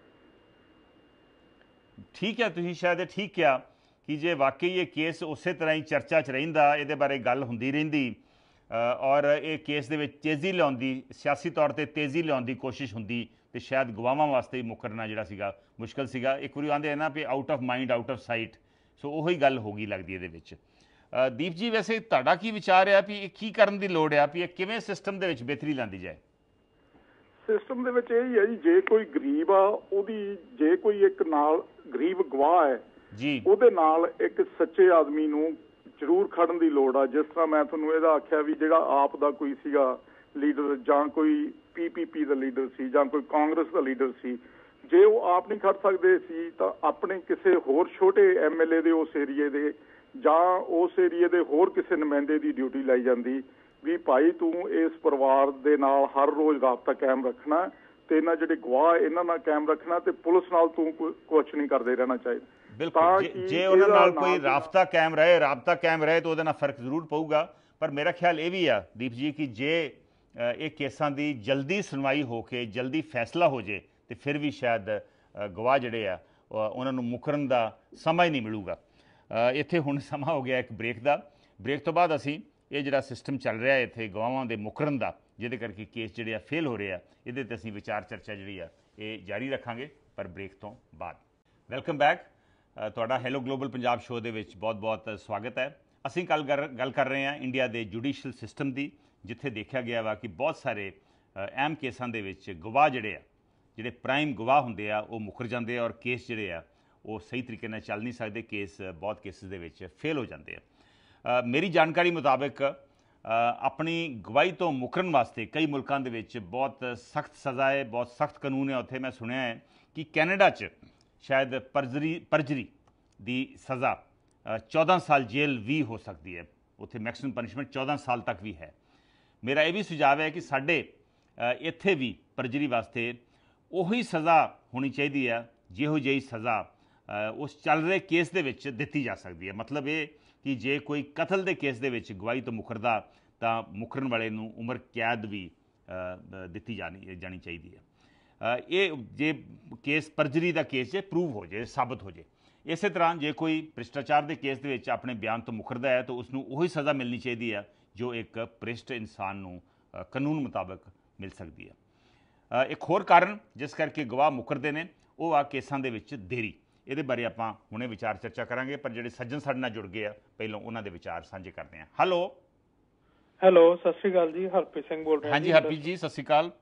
ਠੀਕ ਹੈ, ਤੁਸੀਂ ਸ਼ਾਇਦ ਠੀਕ ਕਿਹਾ ਕਿ ਜੇ ਵਾਕਈ ਇਹ ਕੇਸ ਉਸੇ ਤਰ੍ਹਾਂ ਹੀ ਚਰਚਾ 'ਚ ਰਹਿੰਦਾ, ਇਹਦੇ ਬਾਰੇ ਗੱਲ ਹੁੰਦੀ ਰਹਿੰਦੀ ਔਰ ਇਹ ਕੇਸ ਦੇ ਵਿੱਚ ਤੇਜ਼ੀ ਲਿਆਉਣ ਦੀ, ਸਿਆਸੀ ਤੌਰ 'ਤੇ ਤੇਜ਼ੀ ਲਿਆਉਣ ਦੀ ਕੋਸ਼ਿਸ਼ ਹੁੰਦੀ, ਤੇ ਸ਼ਾਇਦ ਗਵਾਹਾਂ ਵਾਸਤੇ ਵੀ ਮੁੱਕਰਨਾ ਜਿਹੜਾ ਸੀਗਾ ਮੁਸ਼ਕਲ ਸੀਗਾ। ਇੱਕ ਵਾਰੀ ਆਉਂਦੇ ਆ ਨਾ ਵੀ out of mind out of sight, so ਉਹੀ ਗੱਲ ਹੋ ਗਈ ਲੱਗਦੀ ਇਹਦੇ ਵਿੱਚ। ਦੀਪ ਜੀ, ਵੈਸੇ ਤੁਹਾਡਾ ਕੀ ਵਿਚਾਰ ਆ ਵੀ ਇਹ ਕੀ ਕਰਨ ਦੀ ਲੋੜ ਆ, ਵੀ ਇਹ ਕਿਵੇਂ ਸਿਸਟਮ ਦੇ ਵਿੱਚ ਬਿਹਤਰੀ ਲਿਆਂਦੀ ਜਾਏ? ਸਿਸਟਮ ਦੇ ਵਿੱਚ ਇਹ ਹੀ ਹੈ ਜੀ, ਜੇ ਕੋਈ ਗਰੀਬ ਆ ਉਹਦੀ, ਜੇ ਕੋਈ ਇੱਕ ਨਾਲ ਗਰੀਬ ਗਵਾਹ ਹੈ ਜੀ, ਉਹਦੇ ਨਾਲ ਇੱਕ ਸੱਚੇ ਆਦਮੀ ਨੂੰ ਜ਼ਰੂਰ ਖੜਨ ਦੀ ਲੋੜ ਆ। ਜਿਸ ਤਰ੍ਹਾਂ ਮੈਂ ਤੁਹਾਨੂੰ ਇਹਦਾ ਆਖਿਆ ਵੀ ਜਿਹੜਾ ਆਪ ਦਾ ਕੋਈ ਸੀਗਾ ਲੀਡਰ ਜਾਂ ਕੋਈ PPP ਦਾ ਲੀਡਰ ਸੀ ਜਾਂ ਕੋਈ ਕਾਂਗਰਸ ਦਾ ਲੀਡਰ ਸੀ, ਜੇ ਉਹ ਆਪ ਨਹੀਂ ਖੜ ਸਕਦੇ ਸੀ ਤਾਂ ਆਪਣੇ ਕਿਸੇ ਹੋਰ ਛੋਟੇ MLA ਦੇ ਉਸ ਏਰੀਏ ਦੇ ਜਾਂ ਉਸ ਏਰੀਏ ਦੇ ਹੋਰ ਕਿਸੇ ਨੁਮਾਇੰਦੇ ਦੀ ਡਿਊਟੀ ਲਾਈ ਜਾਂਦੀ ਵੀ ਭਾਈ ਤੂੰ ਇਸ ਪਰਿਵਾਰ ਦੇ ਨਾਲ ਹਰ ਰੋਜ਼ ਰਾਬਤਾ ਕਾਇਮ ਰੱਖਣਾ ਤੇ ਇਹਨਾਂ ਜਿਹੜੇ ਗਵਾਹ ਇਹਨਾਂ ਨਾਲ ਕਾਇਮ ਰੱਖਣਾ ਤੇ ਪੁਲਿਸ ਨਾਲ ਤੂੰ ਕੁਛ ਨਹੀਂ ਕਰਦੇ ਰਹਿਣਾ ਚਾਹੀਦਾ। ਬਿਲਕੁਲ, ਜੇ ਉਹਨਾਂ ਨਾਲ ਕੋਈ ਰਾਬਤਾ ਕਾਇਮ ਰਹੇ ਤਾਂ ਉਹਦੇ ਨਾਲ ਫਰਕ ਜ਼ਰੂਰ ਪਊਗਾ। ਪਰ ਮੇਰਾ ਖਿਆਲ ਇਹ ਵੀ ਆ ਦੀਪ ਜੀ ਕਿ ਜੇ ਇਹ ਕੇਸਾਂ ਦੀ ਜਲਦੀ ਸੁਣਵਾਈ ਹੋ ਕੇ ਜਲਦੀ ਫੈਸਲਾ ਹੋ ਜੇ ਤੇ ਫਿਰ ਵੀ ਸ਼ਾਇਦ ਗਵਾਹ ਜਿਹੜੇ ਆ ਉਹਨਾਂ ਨੂੰ ਮੁਕਰਨ ਦਾ ਸਮਾਂ ਹੀ ਨਹੀਂ ਮਿਲੂਗਾ। ਇੱਥੇ ਹੁਣ ਸਮਾਂ ਹੋ ਗਿਆ ਇੱਕ ਬ੍ਰੇਕ ਦਾ। ਬ੍ਰੇਕ ਤੋਂ ਬਾਅਦ ਅਸੀਂ ਇਹ ਜਿਹੜਾ ਸਿਸਟਮ ਚੱਲ ਰਿਹਾ ਇੱਥੇ ਗਵਾਹਾਂ ਦੇ ਮੁਕਰਨ ਦਾ, ਜਿਹਦੇ ਕਰਕੇ ਕੇਸ ਜਿਹੜੇ ਆ ਫੇਲ ਹੋ ਰਹੇ ਆ, ਇਹਦੇ 'ਤੇ ਅਸੀਂ ਵਿਚਾਰ ਚਰਚਾ ਜਿਹੜੀ ਆ ਇਹ ਜਾਰੀ ਰੱਖਾਂਗੇ, ਪਰ ਬ੍ਰੇਕ ਤੋਂ ਬਾਅਦ। ਵੈਲਕਮ ਬੈਕ, ਤੁਹਾਡਾ ਹੈਲੋ ਗਲੋਬਲ ਪੰਜਾਬ ਸ਼ੋਅ ਦੇ ਵਿੱਚ ਬਹੁਤ-ਬਹੁਤ ਸਵਾਗਤ ਹੈ। ਅਸੀਂ ਗੱਲ ਕਰ ਰਹੇ ਹਾਂ ਇੰਡੀਆ ਦੇ ਜੁਡੀਸ਼ੀਅਲ ਸਿਸਟਮ ਦੀ, ਜਿੱਥੇ ਦੇਖਿਆ ਗਿਆ ਵਾ ਕਿ ਬਹੁਤ ਸਾਰੇ ਅਹਿਮ ਕੇਸਾਂ ਦੇ ਵਿੱਚ ਗਵਾਹ ਜਿਹੜੇ ਪ੍ਰਾਈਮ ਗਵਾਹ ਹੁੰਦੇ ਆ ਉਹ ਮੁੱਕਰ ਜਾਂਦੇ ਆ ਔਰ ਕੇਸ ਜਿਹੜੇ ਆ ਉਹ ਸਹੀ ਤਰੀਕੇ ਨਾਲ ਚੱਲ ਨਹੀਂ ਸਕਦੇ, ਕੇਸ ਬਹੁਤ ਕੇਸਿਸ ਦੇ ਵਿੱਚ ਫੇਲ ਹੋ ਜਾਂਦੇ ਆ। ਮੇਰੀ ਜਾਣਕਾਰੀ ਮੁਤਾਬਕ ਆਪਣੀ ਗਵਾਹੀ ਤੋਂ ਮੁਕਰਨ ਵਾਸਤੇ ਕਈ ਮੁਲਕਾਂ ਦੇ ਵਿੱਚ ਬਹੁਤ ਸਖਤ ਸਜ਼ਾ ਹੈ, ਬਹੁਤ ਸਖਤ ਕਾਨੂੰਨ ਹੈ। ਉੱਥੇ ਮੈਂ ਸੁਣਿਆ ਹੈ ਕਿ ਕੈਨੇਡਾ 'ਚ ਸ਼ਾਇਦ ਪਰਜਰੀ ਦੀ ਸਜ਼ਾ 14 ਸਾਲ ਜੇਲ੍ਹ ਵੀ ਹੋ ਸਕਦੀ ਹੈ। ਉੱਥੇ ਮੈਕਸਿਮਮ ਪਨਿਸ਼ਮੈਂਟ 14 ਸਾਲ ਤੱਕ ਵੀ ਹੈ। ਮੇਰਾ ਇਹ ਵੀ ਸੁਝਾਅ ਹੈ ਕਿ ਸਾਡੇ ਇੱਥੇ ਵੀ ਪਰਜਰੀ ਵਾਸਤੇ ਉਹੀ ਸਜ਼ਾ ਹੋਣੀ ਚਾਹੀਦੀ ਹੈ ਜਿਹੋ ਜਿਹੀ ਸਜ਼ਾ ਉਸ ਚੱਲ ਰਹੇ ਕੇਸ ਦੇ ਵਿੱਚ ਦਿੱਤੀ ਜਾ ਸਕਦੀ ਹੈ। ਮਤਲਬ ਇਹ ਕਿ ਜੇ ਕੋਈ ਕਤਲ ਦੇ ਕੇਸ ਦੇ ਵਿੱਚ ਗਵਾਹੀ ਤੋਂ ਮੁਕਰਦਾ ਤਾਂ ਮੁਕਰਨ ਵਾਲੇ ਨੂੰ ਉਮਰ ਕੈਦ ਵੀ ਦਿੱਤੀ ਜਾਣੀ ਚਾਹੀਦੀ ਹੈ। ਇਹ ਜੇ ਕੇਸ ਪਰਜਰੀ ਦਾ ਕੇਸ ਜੇ ਪ੍ਰੂਵ ਹੋ ਜਾਏ, ਸਾਬਤ ਹੋ ਜਾਏ। ਇਸੇ ਤਰ੍ਹਾਂ ਜੇ ਕੋਈ ਭ੍ਰਿਸ਼ਟਾਚਾਰ ਦੇ ਕੇਸ ਦੇ ਵਿੱਚ ਆਪਣੇ ਬਿਆਨ ਤੋਂ ਮੁਕਰਦਾ ਹੈ ਤਾਂ ਉਸ ਨੂੰ ਉਹੀ ਸਜ਼ਾ ਮਿਲਣੀ ਚਾਹੀਦੀ ਹੈ ਜੋ ਇੱਕ ਭ੍ਰਿਸ਼ਟ ਇਨਸਾਨ ਨੂੰ ਕਾਨੂੰਨ ਮੁਤਾਬਕ ਮਿਲ ਸਕਦੀ ਹੈ। ਇੱਕ ਹੋਰ ਕਾਰਨ ਜਿਸ ਕਰਕੇ ਗਵਾਹ ਮੁਕਰਦੇ ਨੇ ਉਹ ਆ ਕੇਸਾਂ ਦੇ ਵਿੱਚ ਦੇਰੀ। ਇਹਦੇ ਬਾਰੇ ਆਪਾਂ ਹੁਣੇ ਵਿਚਾਰ ਚਰਚਾ ਕਰਾਂਗੇ, ਪਰ ਜਿਹੜੇ ਸੱਜਣ ਸਾਡੇ ਨਾਲ ਜੁੜ ਗਏ ਆ ਪਹਿਲਾਂ ਉਹਨਾਂ ਦੇ ਵਿਚਾਰ ਸਾਂਝੇ ਕਰਦੇ ਹਾਂ। ਹੈਲੋ, ਸਤਿ ਸ਼੍ਰੀ ਅਕਾਲ ਜੀ। ਹਰਪ੍ਰੀਤ ਸਿੰਘ ਬੋਲ ਰਿਹਾ। ਹਾਂਜੀ ਹਰਪ੍ਰੀਤ ਜੀ, ਸਤਿ ਸ਼੍ਰੀ ਅਕਾਲ।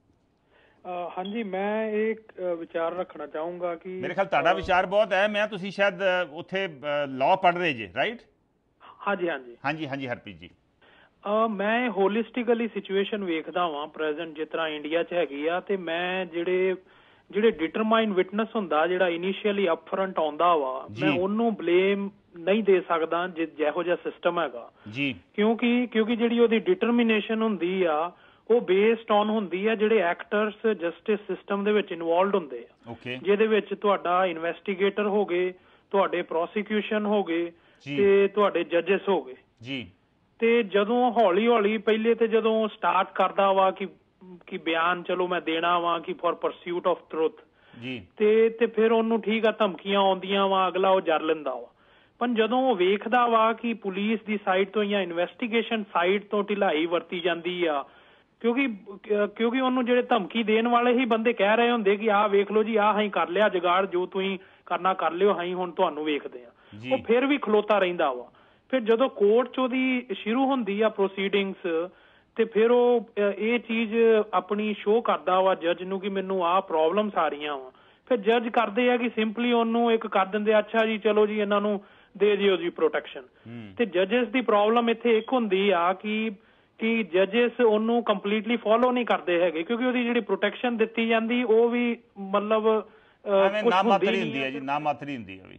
ਹਾਂਜੀ, ਮੈਂ ਇੱਕ ਵਿਚਾਰ ਰੱਖਣਾ ਚਾਹੂੰਗਾ ਕਿ ਮੇਰੇ ਖਿਆਲ ਤੁਹਾਡਾ ਵਿਚਾਰ ਬਹੁਤ ਹੈ। ਮੈਂ ਤੁਸੀਂ ਸ਼ਾਇਦ ਉੱਥੇ ਲਾਅ ਪੜ੍ਹ ਰਹੇ ਜੇ, ਰਾਈਟ? ਹਾਂਜੀ ਹਾਂਜੀ ਹਾਂਜੀ ਹਾਂਜੀ ਹਰਪ੍ਰੀਤ ਜੀ, ਮੈਂ ਹੋਲਿਸਟਿਕਲੀ ਸਿਚੁਏਸ਼ਨ ਵੇਖਦਾ ਵਾਂ ਪ੍ਰੈਜ਼ੈਂਟ ਜਿਸ ਤਰ੍ਹਾਂ ਇੰਡੀਆ 'ਚ ਹੈਗੀ ਆ, ਤੇ ਮੈਂ ਜਿਹੜੇ ਡਿਟਰਮਾਈਨ ਵਿਟਨੈਸ ਹੁੰਦਾ, ਜਿਹੜਾ ਇਨੀਸ਼ੀਅਲੀ ਅਪਫਰੰਟ ਆਉਂਦਾ ਵਾ, ਮੈਂ ਉਹਨੂੰ ਬਲੇਮ ਨਹੀਂ ਦੇ ਸਕਦਾ ਜਿਹੋ ਜਿਹਾ ਸਿਸਟਮ ਹੈਗਾ ਜੀ, ਕਿਉਂਕਿ ਜਿਹੜੀ ਉਹਦੀ ਡਿਟਰਮੀਨੇਸ਼ਨ ਹੁੰਦੀ ਆ ਉਹ ਬੇਸਡ ਔਨ ਹੁੰਦੀ ਆ ਜਿਹੜੇ ਐਕਟਰਸ ਜਸਟਿਸ ਸਿਸਟਮ ਦੇ ਵਿੱਚ ਇਨਵੋਲਵਡ ਹੁੰਦੇ ਆ, ਜਿਹਦੇ ਵਿੱਚ ਤੁਹਾਡਾ ਇਨਵੈਸਟੀਗੇਟਰ ਹੋ ਗਏ, ਤੁਹਾਡੇ ਪ੍ਰੋਸੀਕਿਊਸ਼ਨ ਹੋ ਗਏ ਤੇ ਤੁਹਾਡੇ ਜੱਜਸ ਹੋ ਗਏ ਜੀ। ਤੇ ਜਦੋਂ ਹੌਲੀ ਹੌਲੀ ਪਹਿਲੇ ਤੇ ਜਦੋਂ ਸਟਾਰਟ ਕਰਦਾ ਵਾ ਕਿ ਬਿਆਨ ਚਲੋ ਮੈਂ ਦੇਣਾ ਵਾ ਕਿ ਫॉर ਪਰਸਿਊਟ ਆਫ ਟਰੁਥ ਜੀ, ਤੇ ਫਿਰ ਉਹਨੂੰ ਠੀਕ ਆ ਧਮਕੀਆਂ ਆਉਂਦੀਆਂ ਵਾ, ਅਗਲਾ ਉਹ ਜਰ ਲੈਂਦਾ ਵਾ। ਪਰ ਜਦੋਂ ਉਹ ਵੇਖਦਾ ਵਾ ਕਿ ਪੁਲਿਸ ਦੀ ਸਾਈਡ ਤੋਂ ਜਾਂ ਇਨਵੈਸਟੀਗੇਸ਼ਨ ਸਾਈਡ ਤੋਂ ਢਿਲਾਈ ਵਰਤੀ ਜਾਂਦੀ ਆ, ਕਿਉਂਕਿ ਉਹਨੂੰ ਜਿਹੜੇ ਧਮਕੀ ਦੇਣ ਵਾਲੇ ਹੀ ਬੰਦੇ ਕਹਿ ਰਹੇ ਹੁੰਦੇ ਕਿ ਆਹ ਵੇਖ ਲਓ ਜੀ, ਆਹ ਅਸੀਂ ਕਰ ਲਿਆ ਜੁਗਾੜ, ਜੋ ਤੁਸੀਂ ਕਰਨਾ ਕਰ ਲਿਓ, ਅਸੀਂ ਹੁਣ ਤੁਹਾਨੂੰ ਵੇਖਦੇ ਆ, ਉਹ ਫਿਰ ਵੀ ਖਲੋਤਾ ਰਹਿੰਦਾ ਵਾ। ਫਿਰ ਜਦੋਂ ਕੋਰਟ 'ਚ ਉਹਦੀ ਸ਼ੁਰੂ ਹੁੰਦੀ ਆ ਪ੍ਰੋਸੀਡਿੰਗਸ, ਤੇ ਫਿਰ ਉਹ ਇਹ ਚੀਜ਼ ਆਪਣੀ ਸ਼ੋਅ ਕਰਦਾ ਵਾ ਜੱਜ ਨੂੰ ਕਿ ਮੈਨੂੰ ਆਹ ਪ੍ਰੋਬਲਮਸ ਆ ਰਹੀਆਂ ਵਾ। ਫਿਰ ਜੱਜ ਕਰਦੇ ਆ ਕਿ ਸਿੰਪਲੀ ਉਹਨੂੰ ਇੱਕ ਕਰ ਦਿੰਦੇ, ਅੱਛਾ ਜੀ ਚਲੋ ਜੀ ਇਹਨਾਂ ਨੂੰ ਦੇ ਦਿਓ ਜੀ ਪ੍ਰੋਟੈਕਸ਼ਨ। ਤੇ ਜੱਜਸ ਦੀ ਪ੍ਰੋਬਲਮ ਇੱਥੇ ਇੱਕ ਹੁੰਦੀ ਆ ਕਿ ਜੱਜਸ ਉਹਨੂੰ ਕੰਪਲੀਟਲੀ ਫੋਲੋ ਨਹੀਂ ਕਰਦੇ ਹੈਗੇ, ਕਿਉਂਕਿ ਉਹਦੀ ਜਿਹੜੀ ਪ੍ਰੋਟੈਕਸ਼ਨ ਦਿੱਤੀ ਜਾਂਦੀ ਉਹ ਵੀ ਮਤਲਬ ਨਾਮਾਤਰੀ ਹੁੰਦੀ ਹੈ ਜੀ, ਨਾਮਾਤਰੀ ਹੁੰਦੀ ਹੈ ਵੀ।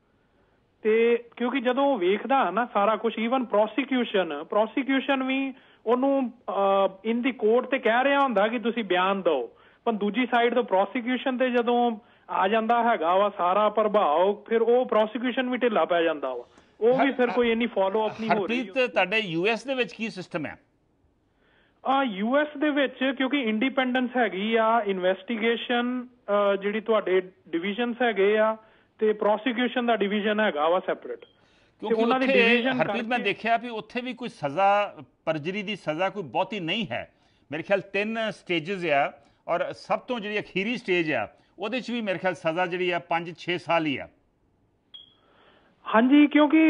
ਤੇ ਕਿਉਂਕਿ ਜਦੋਂ ਉਹ ਵੇਖਦਾ ਨਾ ਸਾਰਾ ਕੁਛ, ਈਵਨ ਪ੍ਰੋਸੀਕਿਊਸ਼ਨ ਵੀ ਉਹਨੂੰ ਇਨ ਦੀ ਕੋਰਟ ਤੇ ਕਹਿ ਰਿਹਾ ਹੁੰਦਾ ਕਿ ਤੁਸੀਂ ਬਿਆਨ ਦਿਓ, ਪਰ ਦੂਜੀ ਸਾਈਡ ਤੋਂ ਪ੍ਰੋਸੀਕਿਊਸ਼ਨ ਤੇ ਜਦੋਂ ਆ ਜਾਂਦਾ ਹੈਗਾ ਵਾ ਸਾਰਾ ਪ੍ਰਭਾਵ, ਫਿਰ ਉਹ ਪ੍ਰੋਸੀਕਿਊਸ਼ਨ ਵੀ ਢਿੱਲਾ ਪੈ ਜਾਂਦਾ ਵਾ, ਉਹ ਵੀ ਫਿਰ ਕੋਈ ਇੰਨੀ ਫੋਲੋ ਅਪ ਨਹੀਂ ਹੋ ਰਹੀ। ਹਰਪ੍ਰੀਤ, ਤੁਹਾਡੇ ਯੂਐਸ ਦੇ ਵਿੱਚ ਕੀ ਸਿਸਟਮ ਹੈ? ਯੂਐਸ ਦੇ ਵਿੱਚ ਕਿਉਂਕਿ ਇੰਡੀਪੈਂਡੈਂਸ ਹੈਗੀ ਆ, ਇਨਵੈਸਟੀਗੇਸ਼ਨ ਜਿਹੜੀ ਤੁਹਾਡੇ ਡਿਵੀਜ਼ਨਸ ਹੈਗੇ ਆ ਤੇ ਪ੍ਰੋਸੀਕਿਊਸ਼ਨ ਦਾ ਡਿਵੀਜ਼ਨ ਹੈਗਾ ਵਾ ਸੈਪਰੇਟ। ਕਿਉਂਕਿ ਹਰਪ੍ਰੀਤ ਮੈਂ ਦੇਖਿਆ ਵੀ ਉੱਥੇ ਵੀ ਕੋਈ ਸਜ਼ਾ, ਪਰਜਰੀ ਦੀ ਸਜ਼ਾ ਕੋਈ ਬਹੁਤੀ ਨਹੀਂ ਹੈ। ਮੇਰੇ ਖਿਆਲ 3 ਸਟੇਜਸ ਆ, ਔਰ ਸਭ ਤੋਂ ਜਿਹੜੀ ਅਖੀਰੀ ਸਟੇਜ ਆ ਉਹਦੇ 'ਚ ਵੀ ਮੇਰੇ ਖਿਆਲ ਸਜ਼ਾ ਜਿਹੜੀ ਆ 5-6 ਸਾਲ ਹੀ ਆ। ਹਾਂਜੀ,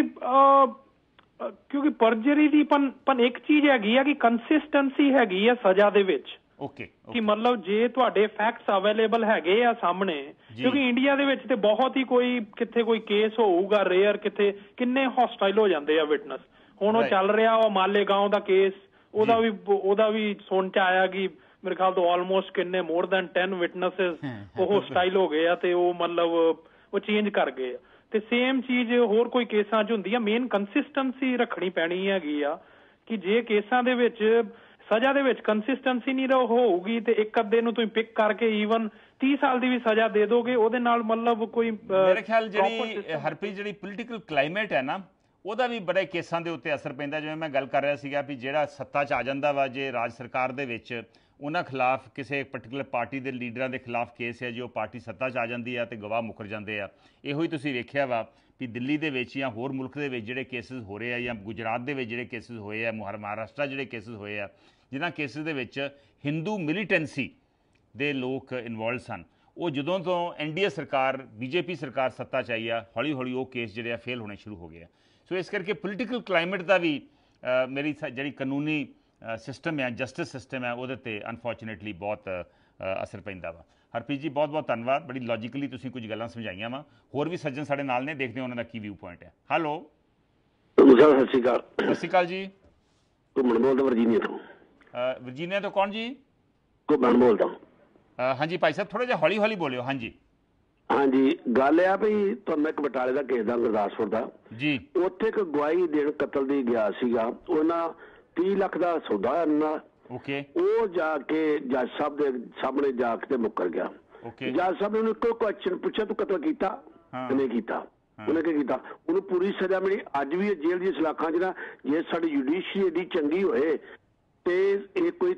ਕਿਉਂਕਿ ਪਰਜਰੀ ਦੀ ਪਰ ਇੱਕ ਚੀਜ਼ ਹੈਗੀ ਆ ਕਿ ਕੰਸਿਸਟੈਂਸੀ ਹੈਗੀ ਆ ਸਜ਼ਾ ਦੇ ਵਿੱਚ। ਕਿ ਮਤਲਬ ਜੇ ਤੁਹਾਡੇ ਫੈਕਟਸ ਅਵੇਲੇਬਲ ਹੈਗੇ ਆ ਸਾਹਮਣੇ, ਕਿਉਂਕਿ ਇੰਡੀਆ ਦੇ ਵਿੱਚ ਤੇ ਬਹੁਤ ਹੀ ਕਿੱਥੇ ਕੋਈ ਕੇਸ ਹੋਊਗਾ ਰੇਅਰ, ਕਿੰਨੇ ਹੌਸਟਾਈਲ ਹੋ ਜਾਂਦੇ ਆ ਵਿਟਨੈਸ। ਹੁਣ ਉਹ ਚੱਲ ਰਿਹਾ ਉਹ ਮਾਲੇਗਾਂਵ ਦਾ ਕੇਸ, ਉਹਦਾ ਵੀ ਸੁਣ ਚ ਆਇਆ ਕਿ ਮੇਰੇ ਖਿਆਲ ਤੋਂ ਆਲਮੋਸਟ ਕਿੰਨੇ ਮੋਰ ਦੈਨ 10 ਵਿਟਨੈਸਿਸ ਉਹ ਹੌਸਟਾਈਲ ਹੋ ਗਏ ਆ, ਤੇ ਉਹ ਮਤਲਬ ਉਹ ਚੇਂਜ ਕਰ ਗਏ ਆ। ਤੇ ਸੇਮ ਚੀਜ਼ ਹੋਰ ਕੋਈ ਕੇਸਾਂ 'ਚ ਹੁੰਦੀ ਆ। ਮੇਨ ਕੰਸਿਸਟੈਂਸੀ ਰੱਖਣੀ ਪੈਣੀ ਹੈਗੀ ਆ ਕਿ ਜੇ ਕੇਸਾਂ ਦੇ ਵਿੱਚ ਸਜ਼ਾ ਦੇ ਵਿੱਚ ਕੰਸਿਸਟੈਂਸੀ ਨਹੀਂ ਹੋਊਗੀ ਤੇ ਇੱਕ ਅੱਧੇ ਨੂੰ ਤੁਸੀਂ ਪਿਕ ਕਰਕੇ ਈਵਨ 30 ਸਾਲ ਦੀ ਵੀ ਸਜ਼ਾ ਦੇ ਦੋਗੇ, ਉਹਦੇ ਨਾਲ ਮਤਲਬ ਕੋਈ ਮੇਰੇ ਖਿਆਲ ਜਿਹੜੀ ਹਰਪ੍ਰੀਤ ਜਿਹੜੀ ਪੋਲੀਟੀਕਲ ਕਲਾਈਮੇਟ ਹੈ ਨਾ, ਉਹਦਾ ਵੀ ਬੜੇ ਕੇਸਾਂ ਦੇ ਉੱਤੇ ਅਸਰ ਪੈਂਦਾ। ਜਿਵੇਂ ਮੈਂ ਗੱਲ ਕਰ ਰਿਹਾ ਸੀਗਾ ਵੀ ਜਿਹੜਾ ਸੱਤਾ 'ਚ ਆ ਜਾਂਦਾ ਵਾ, ਜੇ ਰਾਜ ਸਰਕਾਰ ਦੇ ਵਿੱਚ ਉਹਨਾਂ ਖਿਲਾਫ ਕਿਸੇ ਪਰਟੀਕੂਲਰ ਪਾਰਟੀ ਦੇ ਲੀਡਰਾਂ ਦੇ ਖਿਲਾਫ ਕੇਸ ਹੈ, ਜੇ ਉਹ ਪਾਰਟੀ ਸੱਤਾ 'ਚ ਆ ਜਾਂਦੀ ਆ ਤੇ ਗਵਾਹ ਮੁੱਕਰ ਜਾਂਦੇ ਆ। ਇਹੋ ਹੀ ਤੁਸੀਂ ਵੇਖਿਆ ਵਾ ਵੀ ਦਿੱਲੀ ਦੇ ਵਿੱਚ ਜਾਂ ਹੋਰ ਮੁਲਕ ਦੇ ਵਿੱਚ ਜਿਹੜੇ ਕੇਸਿਸ ਹੋ ਰਹੇ ਆ, ਜਾਂ ਗੁਜਰਾਤ ਦੇ ਵਿੱਚ ਜਿਹੜੇ ਕੇਸਿਸ ਹੋਏ ਆ, ਮਹਾਰਾਸ਼ਟਰ ਜਿਹੜੇ ਕੇਸਿਸ ਹੋਏ ਆ, ਜਿਨ੍ਹਾਂ ਕੇਸਿਸ ਦੇ ਵਿੱਚ ਹਿੰਦੂ ਮਿਲੀਟੈਂਸੀ ਦੇ ਲੋਕ ਇਨਵੋਲਵ ਸਨ, ਉਹ ਜਦੋਂ ਤੋਂ NDA ਸਰਕਾਰ, BJP ਸਰਕਾਰ ਸੱਤਾ 'ਚ ਆਈ ਆ, ਹੌਲੀ ਹੌਲੀ ਉਹ ਕੇਸ ਜਿਹੜੇ ਆ ਫੇਲ ਹੋਣੇ ਸ਼ੁਰੂ ਹੋ ਗਏ ਆ। ਸੋ ਇਸ ਕਰਕੇ ਪੋਲੀਟੀਕਲ ਕਲਾਈਮੇਟ ਦਾ ਵੀ ਮੇਰੀ ਜਿਹੜੀ ਕਾਨੂੰਨੀ ਸਿਸਟਮ ਹੈ, ਜਸਟਿਸ ਸਿਸਟਮ ਹੈ, ਉਹਦੇ 'ਤੇ ਅਨਫੋਰਚੂਨੇਟਲੀ ਬਹੁਤ ਅਸਰ ਪੈਂਦਾ ਵਾ। ਹਰਪ੍ਰੀਤ ਜੀ ਬਹੁਤ ਬਹੁਤ ਧੰਨਵਾਦ, ਬੜੀ ਲੌਜੀਕਲੀ ਤੁਸੀਂ ਕੁਝ ਗੱਲਾਂ ਸਮਝਾਈਆਂ ਵਾ। ਹੋਰ ਵੀ ਸੱਜਣ ਸਾਡੇ ਨਾਲ ਨੇ, ਦੇਖਦੇ ਉਹਨਾਂ ਦਾ ਕੀ ਵਿਊ ਪੁਆਇੰਟ ਹੈ। ਹੈਲੋ ਸਤਿ ਸ਼੍ਰੀ ਅਕਾਲ। ਸਤਿ ਸ਼੍ਰੀ ਅਕਾਲ ਜੀ। ਘੁੰਮਣ ਬੋਲਦਾ ਵਰਜੀਨੀਆ ਤੋਂ। ਵਰਜੀਨੀਆ ਤੋਂ ਕੌਣ ਜੀ? ਘੁੰਮਣ ਬੋਲਦਾ। ਹਾਂਜੀ ਭਾਈ ਸਾਹਿਬ, ਥੋੜ੍ਹਾ ਜਿਹਾ ਹੌਲੀ ਹੌਲੀ ਬੋਲਿਓ। ਹਾਂਜੀ ਹਾਂਜੀ, ਗੱਲ ਇਹ ਆ ਵੀ ਤੁਹਾਨੂੰ ਮੈਂ ਇੱਕ ਬਟਾਲੇ ਦਾ ਕੇਸ ਦਾ, ਗੁਰਦਾਸਪੁਰ ਦਾ ਜੀ। ਉੱਥੇ ਇੱਕ ਗਵਾਹੀ ਦੇਣ ਕਤਲ ਦੀ ਗਿਆ ਸੀਗਾ, ਉਹਨਾਂ 30 ਲੱਖ ਦਾ ਸੌਦਾ ਹੋਇਆ ਨਾਲ। ਉਹ ਜਾ ਕੇ ਜੱਜ ਸਾਹਿਬ ਦੇ ਸਾਹਮਣੇ ਜਾ ਕੇ ਤੇ ਮੁੱਕਰ ਗਿਆ। ਜੱਜ ਸਾਹਿਬ ਨੇ ਉਹਨੂੰ ਇੱਕੋ ਕੁਐਸਚਨ ਪੁੱਛਿਆ, ਤੂੰ ਕਤਲ ਕੀਤਾ? ਨਹੀਂ ਕੀਤਾ। ਉਹਨੇ ਕੀ ਕੀਤਾ? ਉਹਨੂੰ ਪੂਰੀ ਸਜ਼ਾ ਮਿਲੀ। ਅੱਜ ਵੀ ਜੇਲ੍ਹ ਦੀ ਸਲਾਖਾਂ 'ਚ ਨਾ, ਜੇ ਸਾਡੀ ਜੁਡੀਸ਼ਰੀ ਏਡੀ ਚੰਗੀ ਹੋਏ ਤੇ ਇਹ ਕੋਈ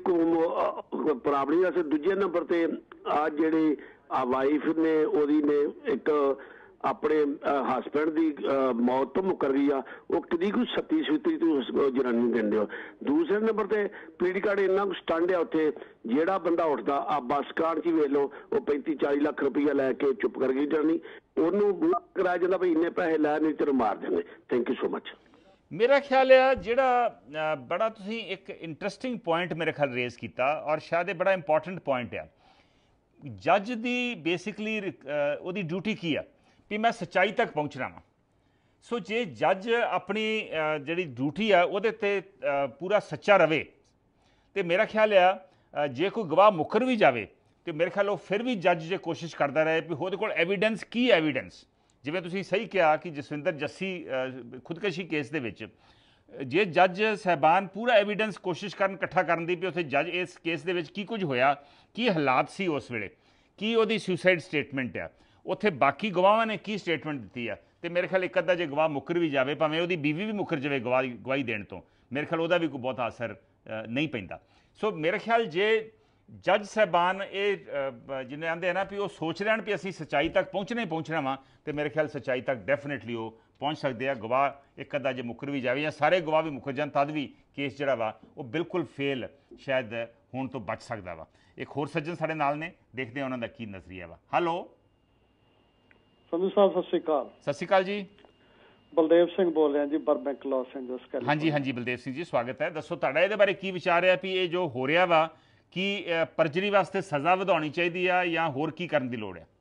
ਪ੍ਰੋਬਲਮ ਨਹੀਂ ਆ। ਦੂਜੇ ਨੰਬਰ ਤੇ ਆ ਜਿਹੜੀ ਵਾਈਫ ਨੇ, ਉਹਦੀ ਨੇ ਇੱਕ ਆਪਣੇ ਹਸਬੈਂਡ ਦੀ ਮੌਤ ਤੋਂ ਮੁੱਕਰ ਗਈ ਆ, ਉਹ ਕਦੀ ਕੋਈ 37 ਤੂੰ ਜਨਾਨੀ ਨੂੰ ਦਿੰਦੇ ਹੋ। ਦੂਸਰੇ ਨੰਬਰ ਤੇ ਪੋਲੀਟੀਕਲ ਇੰਨਾ ਕੁ ਸਟੰਡ ਆ ਉੱਥੇ, ਜਿਹੜਾ ਬੰਦਾ ਉੱਠਦਾ ਆ ਬੱਸ ਕਾਰਡ 'ਚ ਹੀ ਵੇਖ ਲਓ, ਉਹ 35-40 ਲੱਖ ਰੁਪਈਆ ਲੈ ਕੇ ਚੁੱਪ ਕਰ ਗਈ ਜਨਾਨੀ, ਉਹਨੂੰ ਕਰਾਇਆ ਜਾਂਦਾ ਵੀ ਇੰਨੇ ਪੈਸੇ ਲੈ, ਨਹੀਂ ਤੈਨੂੰ ਮਾਰ ਦੇਣਗੇ। Thank you so much. मेरा ख्याल है ਜਿਹੜਾ बड़ा ਤੁਸੀਂ एक इंटरस्टिंग पॉइंट मेरे ख्याल रेज किया और शायद ये बड़ा इंपॉर्टेंट पॉइंट है। जज की बेसिकली ਉਹਦੀ ड्यूटी की है भी मैं सच्चाई तक पहुँचना वा। सो जे जज अपनी ਜਿਹੜੀ ड्यूटी है ਉਹਦੇ ਤੇ पूरा सच्चा रवे तो मेरा ख्याल है जे कोई गवाह मुकर भी जाए तो मेरे ख्याल फिर भी जज जे कोशिश करता रहे भी ਉਹਦੇ ਕੋਲ एविडेंस की एविडेंस। जिवें तुसीं सही कहा कि जसविंदर जस्सी खुदकशी केस दे विच जे जज साहबान पूरा एविडेंस कोशिश करन इकट्ठा करन दी भी उत्थे जज इस केस दे विच की कुछ होया, की हालात सी उस वेले, की उहदी सुसाइड स्टेटमेंट है, उत्थे बाकी गवाहां ने की स्टेटमेंट दित्ती है तो मेरे ख्याल एक अद्धा जे गवाह मुकर भी जाए भावें उहदी बीवी भी मुकर जाए गवाही देण तो मेरे ख्याल उहदा भी कोई बहुत असर नहीं पैंदा। सो मेरे ख्याल जे जज साहबान ये जिन्हें आते हैं ना भी वो सोच लैन भी असी सच्चाई तक पहुँचना ही पहुँचना वा तो मेरे ख्याल सच्चाई तक डेफिनेटली वो पहुँच सकते हैं। गवाह एक अद्धा जे मुकर भी जाए या सारे गवाह भी मुकर जान तद भी केस जिहड़ा वा वो बिल्कुल फेल शायद होने तो बच सकता वा। एक होर सज्जन साडे नाल ने, देखते हैं उन्होंने की नज़रिया वा। हेलो संधू साहब, सत श्री अकाल। सत श्री अकाल जी, बलदेव सिंह बोल रहे हैं जी, बरबैंक लॉस एंजल्स। हाँ जी हाँ जी, बलदेव सिंह जी स्वागत है। दसो तुहाडा इहदे बारे की विचार है भी ये जो हो रहा वा कि परजरी वास्ते सज़ा वधाउणी चाहिदी है या होर की करन दी लोड़ है?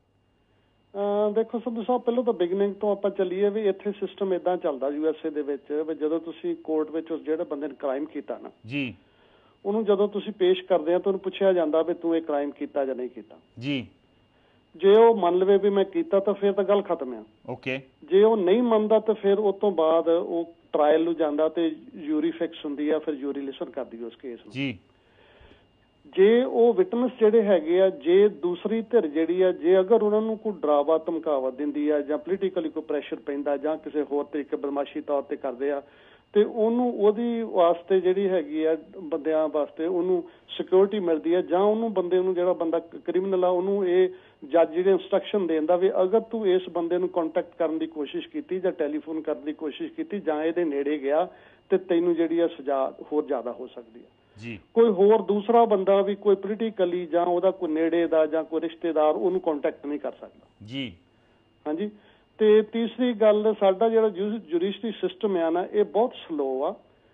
देखो संधू साहब, पहलों तो बिगनिंग तो आपां चलीए भी इत्थे सिस्टम इदां चलदा यूएसए दे विच भी जदों तुसीं कोर्ट विच उस जिहड़े बंदे ने क्राइम कीता ना जी ਉਹਨੂੰ ਜਦੋਂ ਤੁਸੀਂ ਪੇਸ਼ ਕਰਦੇ ਆ ਤਾਂ ਉਹਨੂੰ ਪੁੱਛਿਆ ਜਾਂਦਾ ਵੀ ਤੂੰ ਇਹ ਕ੍ਰਾਈਮ ਕੀਤਾ ਜਾਂ ਨਹੀਂ ਕੀਤਾ ਜੀ। ਜੇ ਉਹ ਮੰਨ ਲਵੇ ਵੀ ਮੈਂ ਕੀਤਾ ਤਾਂ ਫਿਰ ਤਾਂ ਗੱਲ ਖਤਮ ਆ। ਓਕੇ। ਜੇ ਉਹ ਨਹੀਂ ਮੰਨਦਾ ਤਾਂ ਫਿਰ ਉਸ ਤੋਂ ਬਾਅਦ ਉਹ ਟ੍ਰਾਇਲ ਨੂੰ ਜਾਂਦਾ ਤੇ ਜੂਰੀ ਫਿਕਸ ਹੁੰਦੀ ਆ, ਫਿਰ ਜੂਰੀ ਲਿਸਨ ਕਰਦੀ ਉਸ ਕੇਸ ਨੂੰ ਜੀ। ਜੇ ਉਹ ਵਿਟਨੈਸ ਜਿਹੜੇ ਹੈਗੇ ਆ, ਜੇ ਦੂਸਰੀ ਧਿਰ ਜਿਹੜੀ ਆ, ਜੇ ਅਗਰ ਉਹਨਾਂ ਨੂੰ ਕੋਈ ਡਰਾਵਾ ਧਮਕਾਵਾ ਦਿੰਦੀ ਆ ਜਾਂ ਪੋਲੀਟੀਕਲੀ ਕੋਈ ਪ੍ਰੈਸ਼ਰ ਪੈਂਦਾ ਜਾਂ ਕਿਸੇ ਹੋਰ ਤਰੀਕੇ ਬਦਮਾਸ਼ੀ ਤੌਰ ਤੇ ਕਰਦੇ ਆ ਤੇ ਉਹਨੂੰ ਉਹਦੀ ਵਾਸਤੇ ਜਿਹੜੀ ਹੈਗੀ ਆ ਬੰਦਿਆਂ ਵਾਸਤੇ ਉਹਨੂੰ ਸਿਕਿਉਰਿਟੀ ਮਿਲਦੀ ਆ ਜਾਂ ਉਹਨੂੰ ਬੰਦੇ ਨੂੰ ਜਿਹੜਾ ਬੰਦਾ ਕ੍ਰਿਮੀਨਲ ਆ ਉਹਨੂੰ ਇਹ ਜੱਜ ਜਿਹੜੇ ਇੰਸਟਰਕਸ਼ਨ ਦੇਂਦਾ ਵੀ ਅਗਰ ਤੂੰ ਇਸ ਬੰਦੇ ਨੂੰ ਕੰਟੈਕਟ ਕਰਨ ਦੀ ਕੋਸ਼ਿਸ਼ ਕੀਤੀ ਜਾਂ ਟੈਲੀਫੋਨ ਕਰਨ ਦੀ ਕੋਸ਼ਿਸ਼ ਕੀਤੀ ਜਾਂ ਇਹਦੇ ਨੇੜੇ ਗਿਆ ਤੇ ਤੈਨੂੰ ਜਿਹੜੀ ਆ ਸਜ਼ਾ ਹੋਰ ਜ਼ਿਆਦਾ ਹੋ ਸਕਦੀ ਆ ਜੀ। ਕੋਈ ਹੋਰ ਦੂਸਰਾ ਬੰਦਾ ਵੀ ਕੋਈ ਪੋਲੀਟੀਕਲੀ ਜਾਂ ਉਹਦਾ ਕੋਈ ਨੇੜੇ ਦਾ ਜਾਂ ਕੋਈ ਰਿਸ਼ਤੇਦਾਰ ਉਹਨੂੰ ਕੰਟੈਕਟ ਨਹੀਂ ਕਰ ਸਕਦਾ ਜੀ। ਹਾਂਜੀ। ਤੇ ਤੀਸਰੀ ਗੱਲ, ਸਾਡਾ ਜਿਹੜਾ ਜੁਡੀਸ਼ਰੀ ਸਿਸਟਮ ਆ ਨਾ ਇਹ ਬਹੁਤ ਸਲੋ ਆ,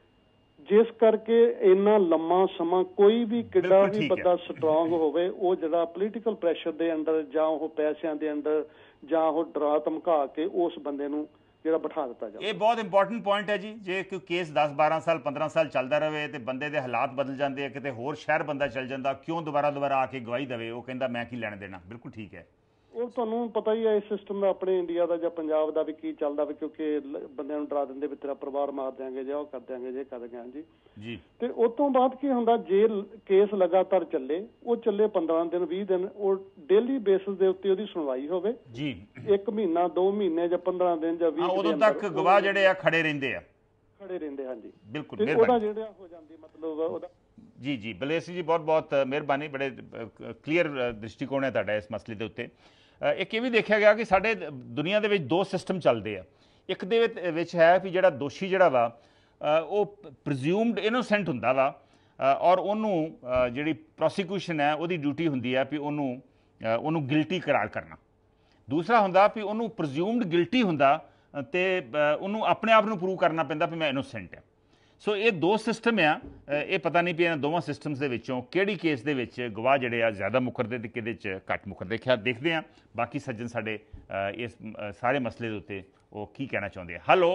ਜਿਸ ਕਰਕੇ ਇੰਨਾ ਲੰਮਾ ਸਮਾਂ ਕੋਈ ਵੀ ਕਿੱਡਾ ਵੀ ਬੰਦਾ ਸਟਰੋਂਗ ਹੋਵੇ ਉਹ ਜਿਹੜਾ ਪੋਲੀਟੀਕਲ ਪ੍ਰੈਸ਼ਰ ਦੇ ਅੰਡਰ ਜਾਂ ਉਹ ਪੈਸਿਆਂ ਦੇ ਅੰਡਰ ਜਾਂ ਉਹ ਡਰਾ ਧਮਕਾ ਕੇ ਉਸ ਬੰਦੇ ਨੂੰ ਜਿਹੜਾ ਬਿਠਾ ਦਿੱਤਾ ਜਾਵੇ। ਇਹ ਬਹੁਤ ਇੰਪੋਰਟੈਂਟ ਪੁਆਇੰਟ ਹੈ ਜੀ। ਜੇ ਕੋਈ ਕੇਸ 10-12 ਸਾਲ 15 ਸਾਲ ਚੱਲਦਾ ਰਹੇ ਤੇ ਬੰਦੇ ਦੇ ਹਾਲਾਤ ਬਦਲ ਜਾਂਦੇ ਆ, ਕਿਤੇ ਹੋਰ ਸ਼ਹਿਰ ਬੰਦਾ ਚੱਲ ਜਾਂਦਾ, ਕਿਉਂ ਦੁਬਾਰਾ ਆ ਕੇ ਗਵਾਹੀ ਦੇਵੇ? ਉਹ ਕਹਿੰਦਾ ਮੈਂ ਕੀ ਲੈਣ ਦੇਣਾ। ਬਿਲਕੁਲ ਠੀਕ ਹੈ। ਉਹ ਤੁਹਾਨੂੰ ਪਤਾ ਹੀ ਹੈ ਇਸ ਸਿਸਟਮ ਦਾ ਆਪਣੇ ਇੰਡੀਆ ਦਾ ਜਾਂ ਪੰਜਾਬ ਦਾ ਵੀ ਕੀ ਚੱਲਦਾ ਵੀ, ਕਿਉਂਕਿ ਬੰਦਿਆਂ ਨੂੰ ਡਰਾ ਦਿੰਦੇ ਵੀ ਤੇਰਾ ਪਰਿਵਾਰ ਮਾਰ ਦਿਆਂਗੇ ਜਾਂ ਉਹ ਕਰ ਦਿਆਂਗੇ ਜੇ ਕਰ ਦਿਆਂਗੇ ਜੀ। ਤੇ ਉਸ ਤੋਂ ਬਾਅਦ ਕੀ ਹੁੰਦਾ, ਜੇ ਕੇਸ ਲਗਾਤਾਰ ਚੱਲੇ, ਉਹ ਚੱਲੇ 15 ਦਿਨ 20 ਦਿਨ, ਉਹ ਡੇਲੀ ਬੇਸਿਸ ਦੇ ਉੱਤੇ ਉਹਦੀ ਸੁਣਵਾਈ ਹੋਵੇ ਜੀ, 1 ਮਹੀਨਾ 2 ਮਹੀਨੇ ਜਾਂ 15 ਦਿਨ ਜਾਂ 20 ਉਦੋਂ ਤੱਕ ਗਵਾਹ ਜਿਹੜੇ ਆ ਖੜੇ ਰਹਿੰਦੇ ਆ। ਹਾਂਜੀ ਬਿਲਕੁਲ। ਉਹਦਾ ਜਿਹੜਾ ਹੋ ਜਾਂਦੀ ਮਤਲਬ ਉਹਦਾ ਜੀ ਜੀ। ਬਲੇਸ਼ ਸਿੰਘ ਜੀ ਬਹੁਤ ਬਹੁਤ ਮਿਹਰਬਾਨੀ, ਬੜੇ ਕਲੀਅਰ ਦ੍ਰਿਸ਼ਟੀਕੋਣ ਹੈ ਤੁਹਾਡਾ ਇਸ ਮਸਲੇ ਦੇ ਉੱਤੇ। ਇੱਕ ਇਹ ਵੀ ਦੇਖਿਆ ਗਿਆ ਕਿ ਸਾਡੇ ਦੁਨੀਆ ਦੇ ਵਿੱਚ 2 ਸਿਸਟਮ ਚੱਲਦੇ ਆ। ਇੱਕ ਦੇ ਵਿੱਚ ਹੈ ਵੀ ਜਿਹੜਾ ਦੋਸ਼ੀ ਜਿਹੜਾ ਵਾ ਉਹ ਪ੍ਰੀਜ਼ਿਊਮਡ ਇਨੋਸੈਂਟ ਹੁੰਦਾ ਵਾ ਔਰ ਉਹਨੂੰ ਜਿਹੜੀ ਪ੍ਰੋਸੀਕਿਊਸ਼ਨ ਹੈ ਉਹਦੀ ਡਿਊਟੀ ਹੁੰਦੀ ਹੈ ਵੀ ਉਹਨੂੰ ਗਿਲਟੀ ਕਰਾਰ ਕਰਨਾ। ਦੂਸਰਾ ਹੁੰਦਾ ਵੀ ਉਹਨੂੰ ਪ੍ਰੀਜ਼ਿਊਮਡ ਗਿਲਟੀ ਹੁੰਦਾ ਤੇ ਉਹਨੂੰ ਆਪਣੇ ਆਪ ਨੂੰ ਪ੍ਰੂਵ ਕਰਨਾ ਪੈਂਦਾ ਵੀ ਮੈਂ ਇਨੋਸੈਂਟ ਹਾਂ। ਸੋ ਇਹ 2 ਸਿਸਟਮ ਆ। ਇਹ ਪਤਾ ਨਹੀਂ ਵੀ ਇਹਨਾਂ ਦੋਵਾਂ ਸਿਸਟਮਸ ਦੇ ਵਿੱਚੋਂ ਕਿਹੜੀ ਕੇਸ ਦੇ ਵਿੱਚ ਗਵਾਹ ਜਿਹੜੇ ਆ ਜ਼ਿਆਦਾ ਮੁਕਰਦੇ ਤੇ ਕਿਹਦੇ 'ਚ ਘੱਟ ਮੁਕਰਦੇ। ਖਿਆਲ ਦੇਖਦੇ ਹਾਂ ਬਾਕੀ ਸੱਜਣ ਸਾਡੇ ਇਸ ਸਾਰੇ ਮਸਲੇ ਦੇ ਉੱਤੇ ਉਹ ਕੀ ਕਹਿਣਾ ਚਾਹੁੰਦੇ ਆ। ਹੈਲੋ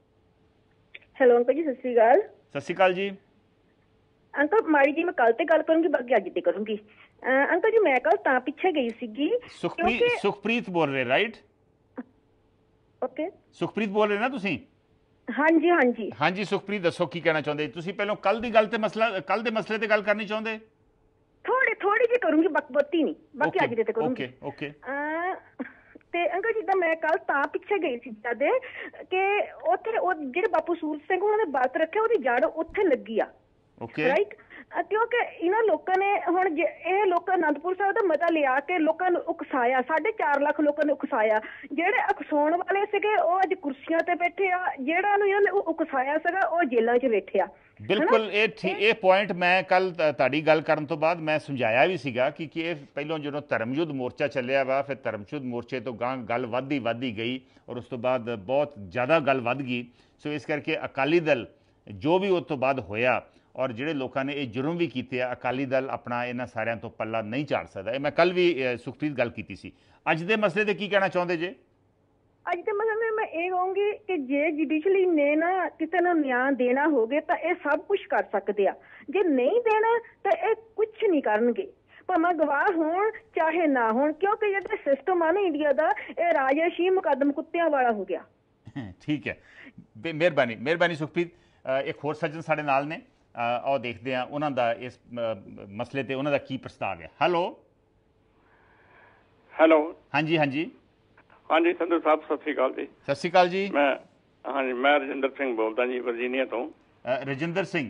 ਅੰਕਲ ਜੀ, ਸਤਿ ਸ਼੍ਰੀ ਅਕਾਲ। ਸਤਿ ਸ਼੍ਰੀ ਅਕਾਲ ਜੀ। ਅੰਕਲ ਮਾੜੀ ਜੀ ਮੈਂ ਕੱਲ ਤੇ ਗੱਲ ਕਰੂੰਗੀ, ਬਾਕੀ ਅੱਜ ਤੇ ਕਰੂੰਗੀ। ਅੰਕਲ ਜੀ ਮੈਂ ਕੱਲ ਤਾਂ ਪਿੱਛੇ ਗਈ ਸੀਗੀ। ਸੁਖਪ੍ਰੀਤ ਬੋਲ ਰਹੇ ਰਾਈਟ? ਓਕੇ, ਸੁਖਪ੍ਰੀਤ ਬੋਲ ਰਹੇ ਨਾ ਤੁਸੀਂ? ਹਾਂਜੀ ਹਾਂਜੀ ਹਾਂਜੀ। ਸੁਖਪ੍ਰੀਤ ਦੱਸੋ ਕੀ ਕਹਿਣਾ ਚਾਹੁੰਦੇ ਤੁਸੀਂ? ਪਹਿਲਾਂ ਕੱਲ ਦੀ ਗੱਲ ਤੇ ਕੱਲ ਦੇ ਮਸਲੇ ਤੇ ਗੱਲ ਕਰਨੀ ਚਾਹੁੰਦੇ? ਥੋੜੀ ਜਿਹੀ ਕਰੂੰਗੀ, ਬਹੁਤੀ ਨਹੀਂ, ਬਾਕੀ ਅੱਜ ਦੇ ਤੇ ਕਰੂੰਗੀ। ਓਕੇ। ਤੇ ਅੰਕਲ ਜਿੱਦਾਂ ਮੈਂ ਕੱਲ ਤਾਂ ਪਿੱਛੇ ਗਈ ਸੀ ਜਦ ਕਿ ਉੱਥੇ ਉਹ ਜਿਹੜੇ ਬਾਪੂ ਸੂਰਜ ਸਿੰਘ ਉਹਨਾਂ ਨੇ ਵਰਤ ਰੱਖਿਆ ਉਹਦੀ ਜੜ ਉੱਥੇ ਲੱਗੀ ਆ। Okay right. ਕਿਉਂਕਿ ਇਹਨਾਂ ਲੋਕਾਂ ਨੇ ਹੁਣ ਇਹ ਲੋਕ ਅਨੰਦਪੁਰ ਸਾਹਿਬ ਦਾ ਮਤਾ ਲਿਆ ਕੇ ਲੋਕਾਂ ਨੂੰ ਉਕਸਾਇਆ, 4.5 ਲੱਖ ਲੋਕਾਂ ਨੇ ਉਕਸਾਇਆ। ਜਿਹੜੇ ਉਕਸਾਉਣ ਵਾਲੇ ਸੀਗੇ ਉਹ ਅੱਜ ਕੁਰਸੀਆਂ ਤੇ ਬੈਠੇ ਆ, ਜਿਹੜਾ ਨੂੰ ਇਹਨਾਂ ਨੇ ਉਕਸਾਇਆ ਸੀਗਾ ਉਹ ਜੇਲ੍ਹਾਂ 'ਚ ਬੈਠੇ ਆ। ਬਿਲਕੁਲ ਇਹ ਪੁਆਇੰਟ ਮੈਂ ਕੱਲ ਤੁਹਾਡੀ ਗੱਲ ਕਰਨ ਤੋਂ ਬਾਅਦ ਮੈਂ ਸਮਝਾਇਆ ਵੀ ਸੀਗਾ ਕਿ ਇਹ ਪਹਿਲਾਂ ਜਦੋਂ ਧਰਮਯੁੱਧ ਮੋਰਚਾ ਚੱਲਿਆ ਵਾ, ਫਿਰ ਧਰਮਯੁੱਧ ਮੋਰਚੇ ਤੋਂ ਗਾਂ ਗੱਲ ਵੱਧਦੀ ਗਈ ਔਰ ਉਸ ਤੋਂ ਬਾਅਦ ਬਹੁਤ ਜ਼ਿਆਦਾ ਗੱਲ ਵੱਧ ਗਈ। ਸੋ ਇਸ ਕਰਕੇ ਅਕਾਲੀ ਦਲ ਜੋ ਵੀ ਉਸ ਤੋਂ ਬਾਅਦ ਹੋਇਆ ਔਰ ਜਿਹੜੇ ਲੋਕਾਂ ਨੇ ਇਹ ਜੁਰਮ ਵੀ ਕੀਤੇ ਆ, ਅਕਾਲੀ ਦਲ ਆਪਣਾ ਇਹਨਾਂ ਸਾਰਿਆਂ ਤੋਂ ਪੱਲਾ ਨਹੀਂ ਝਾੜ ਸਕਦਾ। ਇਹ ਮੈਂ ਕੱਲ ਵੀ ਸੁਖਪ੍ਰੀਤ ਗੱਲ ਕੀਤੀ ਸੀ। ਅੱਜ ਦੇ ਮਸਲੇ 'ਤੇ ਕੀ ਕਹਿਣਾ ਚਾਹੁੰਦੇ ਜੇ? ਅੱਜ ਦੇ ਮਸਲੇ ਮੈਂ ਇਹ ਕਹੂੰਗੀ ਕਿ ਜੇ ਜੁਡੀਸ਼ਲੀ ਨੇ ਨਾ ਕਿਸੇ ਨੂੰ ਨਿਆਂ ਦੇਣਾ ਹੋਵੇ ਤਾਂ ਇਹ ਸਭ ਕੁਝ ਕਰ ਸਕਦੇ ਆ, ਜੇ ਨਹੀਂ ਦੇਣਾ ਤਾਂ ਇਹ ਕੁਝ ਨਹੀਂ ਕਰਨਗੇ, ਭਾਵੇਂ ਗਵਾਹ ਹੋਣ ਚਾਹੇ ਨਾ ਹੋਣ, ਕਿਉਂਕਿ ਜਿਹੜਾ ਸਿਸਟਮ ਆ ਨਾ ਇੰਡੀਆ ਦਾ, ਇਹ ਰਾਜੇਸ਼ੀ ਮੁਕੱਦਮ ਕੁੱਤਿਆਂ ਵਾਲਾ ਹੋ ਗਿਆ। ਠੀਕ ਹੈ, ਮਿਹਰਬਾਨੀ ਸੁਖਪ੍ਰੀਤ। ਇੱਕ ਹੋਰ ਸੱਜਣ ਸਾਡੇ ਨਾਲ ਨੇ, ਆਓ ਦੇਖਦੇ ਹਾਂ ਉਹਨਾਂ ਦਾ ਇਸ ਮਸਲੇ ਤੇ ਉਹਨਾਂ ਦਾ ਕੀ ਪ੍ਰਸਤਾਵ ਹੈ। ਹੈਲੋ ਹਾਂਜੀ ਸੰਧੂ ਸਾਹਿਬ ਸਤਿ ਸ਼੍ਰੀ ਅਕਾਲ ਜੀ। ਸਤਿ ਸ਼੍ਰੀ ਅਕਾਲ ਜੀ। ਮੈਂ ਰਜਿੰਦਰ ਸਿੰਘ ਬੋਲਦਾ ਜੀ, ਵਰਜੀਨੀਆ ਤੋਂ। ਰਜਿੰਦਰ ਸਿੰਘ?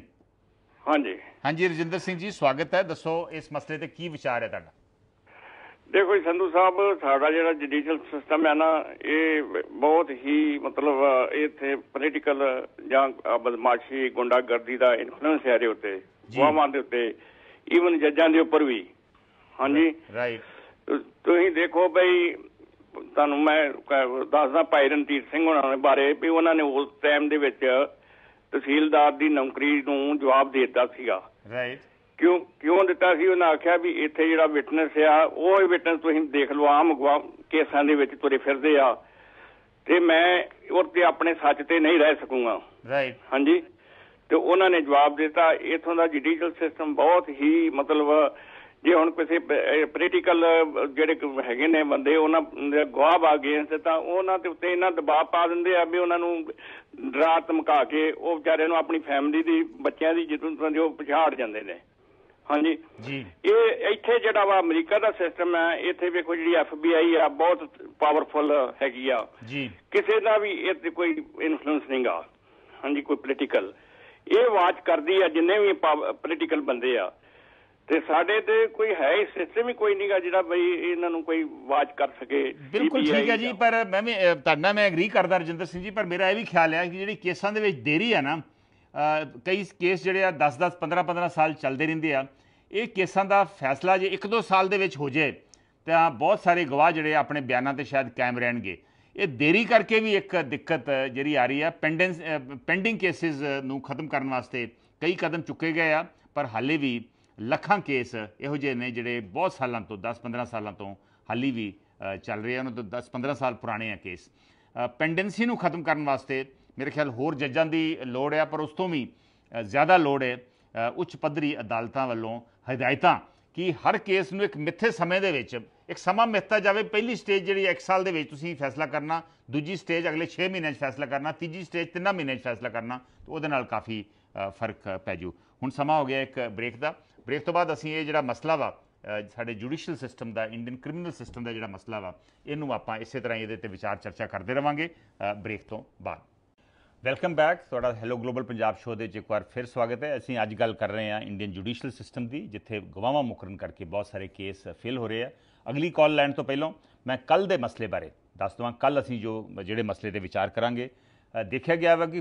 ਹਾਂਜੀ ਰਜਿੰਦਰ ਸਿੰਘ ਜੀ, ਸਵਾਗਤ ਹੈ। ਦੱਸੋ ਇਸ ਮਸਲੇ ਤੇ ਕੀ ਵਿਚਾਰ ਹੈ ਤੁਹਾਡਾ? ਦੇਖੋ ਜੀ ਸੰਧੂ ਸਾਹਿਬ, ਸਾਡਾ ਜਿਹੜਾ ਜੁਡੀਸ਼ੀਅਲ ਸਿਸਟਮ ਹੈ ਨਾ, ਇਹ ਬਹੁਤ ਹੀ ਮਤਲਬ ਇੱਥੇ ਪੋਲੀਟੀਕਲ ਜਾਂ ਬਦਮਾਸ਼ੀ ਗੁੰਡਾਗਰਦੀ ਦਾ ਇਨਫਲੂਐਂਸ ਹੈ ਇਹਦੇ ਉੱਤੇ, ਗਵਾਹਾਂ ਦੇ ਉੱਤੇ, ਈਵਨ ਜੱਜਾਂ ਦੇ ਉੱਪਰ ਵੀ। ਹਾਂਜੀ ਰਾਈਟ। ਤੁਸੀਂ ਦੇਖੋ ਬਈ, ਤੁਹਾਨੂੰ ਮੈਂ ਦੱਸਦਾ ਭਾਈ ਰਣਜੀਤ ਸਿੰਘ ਹੋਣਾ ਦੇ ਬਾਰੇ ਵੀ ਉਹਨਾਂ ਨੇ ਉਸ ਟਾਈਮ ਦੇ ਵਿੱਚ ਤਹਿਸੀਲਦਾਰ ਦੀ ਨੌਕਰੀ ਨੂੰ ਜਵਾਬ ਦੇ ਦਿੱਤਾ ਸੀਗਾ। ਰਾਈਟ। ਕਿਉਂ ਦਿੱਤਾ ਸੀ? ਉਹਨਾਂ ਆਖਿਆ ਵੀ ਇੱਥੇ ਜਿਹੜਾ ਵਿਟਨੈਸ ਆ, ਉਹ ਵਿਟਨੈਸ ਤੁਸੀਂ ਦੇਖ ਲਓ, ਆਮ ਕੇਸਾਂ ਦੇ ਵਿੱਚ ਤੁਰੇ ਫਿਰਦੇ ਆ, ਤੇ ਮੈਂ ਉਹ ਤੇ ਆਪਣੇ ਸੱਚ ਤੇ ਨਹੀਂ ਰਹਿ ਸਕੂੰਗਾ। ਰਾਈਟ। ਹਾਂਜੀ। ਤੇ ਉਹਨਾਂ ਨੇ ਜਵਾਬ ਦਿੱਤਾ। ਇੱਥੋਂ ਦਾ ਜੁਡੀਸ਼ੀਅਲ ਸਿਸਟਮ ਬਹੁਤ ਹੀ ਮਤਲਬ, ਜੇ ਹੁਣ ਕਿਸੇ ਪੋਲੀਟੀਕਲ ਜਿਹੜੇ ਹੈਗੇ ਨੇ ਬੰਦੇ, ਉਹਨਾਂ ਦੇ ਗਵਾਹ ਆ ਗਏ ਤਾਂ ਉਹਨਾਂ ਦੇ ਉੱਤੇ ਇੰਨਾ ਦਬਾਅ ਪਾ ਦਿੰਦੇ ਆ ਵੀ ਉਹਨਾਂ ਨੂੰ ਡਰਾ ਧਮਕਾ ਕੇ ਉਹ ਵਿਚਾਰੇ ਨੂੰ ਆਪਣੀ ਫੈਮਿਲੀ ਦੀ, ਬੱਚਿਆਂ ਦੀ ਜਿੱਦੋਂ ਉਹ ਪਛਾੜ ਜਾਂਦੇ ਨੇ। ਹਾਂਜੀ ਜੀ। ਇਹ ਇੱਥੇ ਜਿਹੜਾ ਵਾ ਅਮਰੀਕਾ ਦਾ ਸਿਸਟਮ ਹੈ, ਇੱਥੇ ਵੇਖੋ ਜਿਹੜੀ FBI ਆ ਬਹੁਤ ਪਾਵਰਫੁਲ ਹੈਗੀ ਆ ਜੀ, ਕਿਸੇ ਦਾ ਵੀ ਇਹ ਤੇ ਕੋਈ ਇਨਫਲੂਐਂਸ ਨਹੀਂ ਗਾ। ਹਾਂਜੀ, ਕੋਈ ਪੋਲੀਟੀਕਲ ਇਹ ਵਾਚ ਕਰਦੀ ਆ ਜਿੰਨੇ ਵੀ ਪੋਲੀਟੀਕਲ ਬੰਦੇ ਆ, ਤੇ ਸਾਡੇ ਤੇ ਕੋਈ ਹੈ ਸਿਸਟਮ ਹੀ ਕੋਈ ਨਹੀਂਗਾ ਜਿਹੜਾ ਬਈ ਇਹਨਾਂ ਨੂੰ ਕੋਈ ਵਾਚ ਕਰ ਸਕੇ। ਬਿਲਕੁਲ ਠੀਕ ਹੈ ਜੀ, ਪਰ ਮੈਂ ਵੀ ਤੁਹਾਡੇ ਨਾਲ ਮੈਂ ਐਗਰੀ ਕਰਦਾ ਰਜਿੰਦਰ ਸਿੰਘ ਜੀ, ਪਰ ਮੇਰਾ ਇਹ ਵੀ ਖਿਆਲ ਹੈ ਕਿ ਜਿਹੜੀ ਕੇਸਾਂ ਦੇ ਵਿੱਚ ਦੇਰੀ ਆ ਨਾ, ਕਈ ਕੇਸ ਜਿਹੜੇ ਆ 10-10 15-15 ਸਾਲ ਚੱਲਦੇ ਰਹਿੰਦੇ ਆ, ਇਹ ਕੇਸਾਂ ਦਾ ਫੈਸਲਾ ਜੇ 1-2 ਸਾਲ ਦੇ ਵਿੱਚ ਹੋ ਜਾਏ ਤਾਂ ਬਹੁਤ ਸਾਰੇ ਗਵਾਹ ਜਿਹੜੇ ਆਪਣੇ ਬਿਆਨਾਂ ਤੇ ਸ਼ਾਇਦ ਕਾਇਮ ਰਹਿਣਗੇ। ਇਹ ਦੇਰੀ ਕਰਕੇ ਵੀ ਇੱਕ ਦਿੱਕਤ ਜਿਹੜੀ ਆ ਰਹੀ ਆ, ਪੈਂਡਿੰਗ ਕੇਸਿਸ ਨੂੰ ਖਤਮ ਕਰਨ ਵਾਸਤੇ ਕਈ ਕਦਮ ਚੁੱਕੇ ਗਏ ਆ, ਪਰ ਹਾਲੇ ਵੀ ਲੱਖਾਂ ਕੇਸ ਇਹੋ ਜਿਹੇ ਨੇ ਜਿਹੜੇ ਬਹੁਤ ਸਾਲਾਂ ਤੋਂ, 10-15 ਸਾਲਾਂ ਤੋਂ ਹਾਲੀ ਵੀ ਚੱਲ ਰਹੇ ਆ, ਉਹਨਾਂ ਤੋਂ 10-15 ਸਾਲ ਪੁਰਾਣੇ ਆ ਕੇਸ। ਪੈਂਡੈਂਸੀ ਨੂੰ ਖਤਮ ਕਰਨ ਵਾਸਤੇ ਮੇਰੇ ਖਿਆਲ ਹੋਰ ਜੱਜਾਂ ਦੀ ਲੋੜ ਹੈ, ਪਰ ਉਸ ਤੋਂ ਵੀ ਜ਼ਿਆਦਾ ਲੋੜ ਹੈ ਉੱਚ ਪੱਧਰੀ ਅਦਾਲਤਾਂ ਵੱਲੋਂ ਹਦਾਇਤਾਂ ਕਿ ਹਰ ਕੇਸ ਨੂੰ ਇੱਕ ਮਿੱਥੇ ਸਮੇਂ ਦੇ ਵਿੱਚ ਇੱਕ ਸਮਾਂ ਮਿੱਥਾ ਜਾਵੇ। ਪਹਿਲੀ ਸਟੇਜ ਜਿਹੜੀ 1 ਸਾਲ ਦੇ ਵਿੱਚ ਤੁਸੀਂ ਫੈਸਲਾ ਕਰਨਾ, ਦੂਜੀ ਸਟੇਜ ਅਗਲੇ 6 ਮਹੀਨਿਆਂ 'ਚ ਫੈਸਲਾ ਕਰਨਾ, ਤੀਜੀ ਸਟੇਜ 3 ਮਹੀਨਿਆਂ 'ਚ ਫੈਸਲਾ ਕਰਨਾ, ਤਾਂ ਉਹਦੇ ਨਾਲ ਕਾਫੀ ਫਰਕ ਪੈ ਜੂ। ਹੁਣ ਸਮਾਂ ਹੋ ਗਿਆ ਇੱਕ ਬ੍ਰੇਕ ਦਾ। ਬ੍ਰੇਕ ਤੋਂ ਬਾਅਦ ਅਸੀਂ ਇਹ ਜਿਹੜਾ ਮਸਲਾ ਵਾ ਸਾਡੇ ਜੁਡੀਸ਼ੀਅਲ ਸਿਸਟਮ ਦਾ, ਇੰਡੀਅਨ ਕ੍ਰਿਮੀਨਲ ਸਿਸਟਮ ਦਾ ਜਿਹੜਾ ਮਸਲਾ ਵਾ, ਇਹਨੂੰ ਆਪਾਂ ਇਸੇ ਤਰ੍ਹਾਂ ਇਹਦੇ ਤੇ ਵਿਚਾਰ ਚਰਚਾ ਕਰਦੇ ਰਵਾਂਗੇ ਬ੍ਰੇਕ ਤੋਂ ਬਾਅਦ। Welcome back. ਤੁਹਾਡਾ ਹੈਲੋ ਗਲੋਬਲ ਪੰਜਾਬ ਸ਼ੋਅ ਦੇ ਵਿੱਚ ਇੱਕ ਵਾਰ ਫਿਰ ਸਵਾਗਤ ਹੈ। ਅਸੀਂ ਅੱਜ ਗੱਲ ਕਰ ਰਹੇ ਹਾਂ ਇੰਡੀਅਨ ਜੁਡੀਸ਼ੀਅਲ ਸਿਸਟਮ ਦੀ, ਜਿੱਥੇ ਗਵਾਹਾਂ ਮੁਕਰਨ ਕਰਕੇ ਬਹੁਤ ਸਾਰੇ ਕੇਸ ਫੇਲ ਹੋ ਰਹੇ ਆ। ਅਗਲੀ ਕਾਲ ਲੈਣ ਤੋਂ ਪਹਿਲਾਂ ਮੈਂ ਕੱਲ੍ਹ ਦੇ ਮਸਲੇ ਬਾਰੇ ਦੱਸ ਦਵਾਂ। ਕੱਲ੍ਹ ਅਸੀਂ ਜਿਹੜੇ ਮਸਲੇ 'ਤੇ ਵਿਚਾਰ ਕਰਾਂਗੇ, ਦੇਖਿਆ ਗਿਆ ਵਾ ਕਿ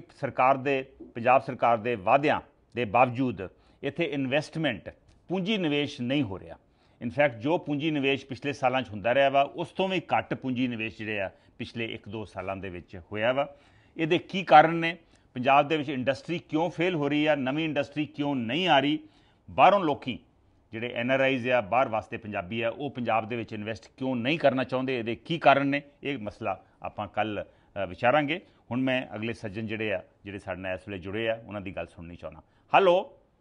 ਪੰਜਾਬ ਸਰਕਾਰ ਦੇ ਵਾਅਦਿਆਂ ਦੇ ਬਾਵਜੂਦ ਇੱਥੇ ਇਨਵੈਸਟਮੈਂਟ, ਪੂੰਜੀ ਨਿਵੇਸ਼ ਨਹੀਂ ਹੋ ਰਿਹਾ। ਇਨਫੈਕਟ ਜੋ ਪੂੰਜੀ ਨਿਵੇਸ਼ ਪਿਛਲੇ ਸਾਲਾਂ 'ਚ ਹੁੰਦਾ ਰਿਹਾ ਵਾ, ਉਸ ਤੋਂ ਵੀ ਘੱਟ ਪੂੰਜੀ ਨਿਵੇਸ਼ ਜਿਹੜੇ ਆ ਪਿਛਲੇ 1-2 ਸਾਲਾਂ ਦੇ ਵਿੱਚ ਹੋਇਆ ਵਾ। ਇਹਦੇ ਕੀ ਕਾਰਨ ਨੇ? ਪੰਜਾਬ ਦੇ ਵਿੱਚ ਇੰਡਸਟਰੀ ਕਿਉਂ ਫੇਲ ਹੋ ਰਹੀ ਆ? ਨਵੀਂ ਇੰਡਸਟਰੀ ਕਿਉਂ ਨਹੀਂ ਆ ਰਹੀ? ਬਾਹਰੋਂ ਲੋਕੀ ਜਿਹੜੇ NRIs ਆ, ਬਾਹਰ ਵਾਸਤੇ ਪੰਜਾਬੀ ਆ, ਉਹ ਪੰਜਾਬ ਦੇ ਵਿੱਚ ਇਨਵੈਸਟ ਕਿਉਂ ਨਹੀਂ ਕਰਨਾ ਚਾਹੁੰਦੇ? ਇਹਦੇ ਕੀ ਕਾਰਨ ਨੇ? ਇਹ ਮਸਲਾ ਆਪਾਂ ਕੱਲ੍ਹ ਵਿਚਾਰਾਂਗੇ। ਹੁਣ ਮੈਂ ਅਗਲੇ ਸੱਜਣ ਜਿਹੜੇ ਸਾਡੇ ਨਾਲ ਇਸ ਵੇਲੇ ਜੁੜੇ ਆ, ਉਹਨਾਂ ਦੀ ਗੱਲ ਸੁਣਨੀ ਚਾਹੁੰਦਾ। ਹੈਲੋ।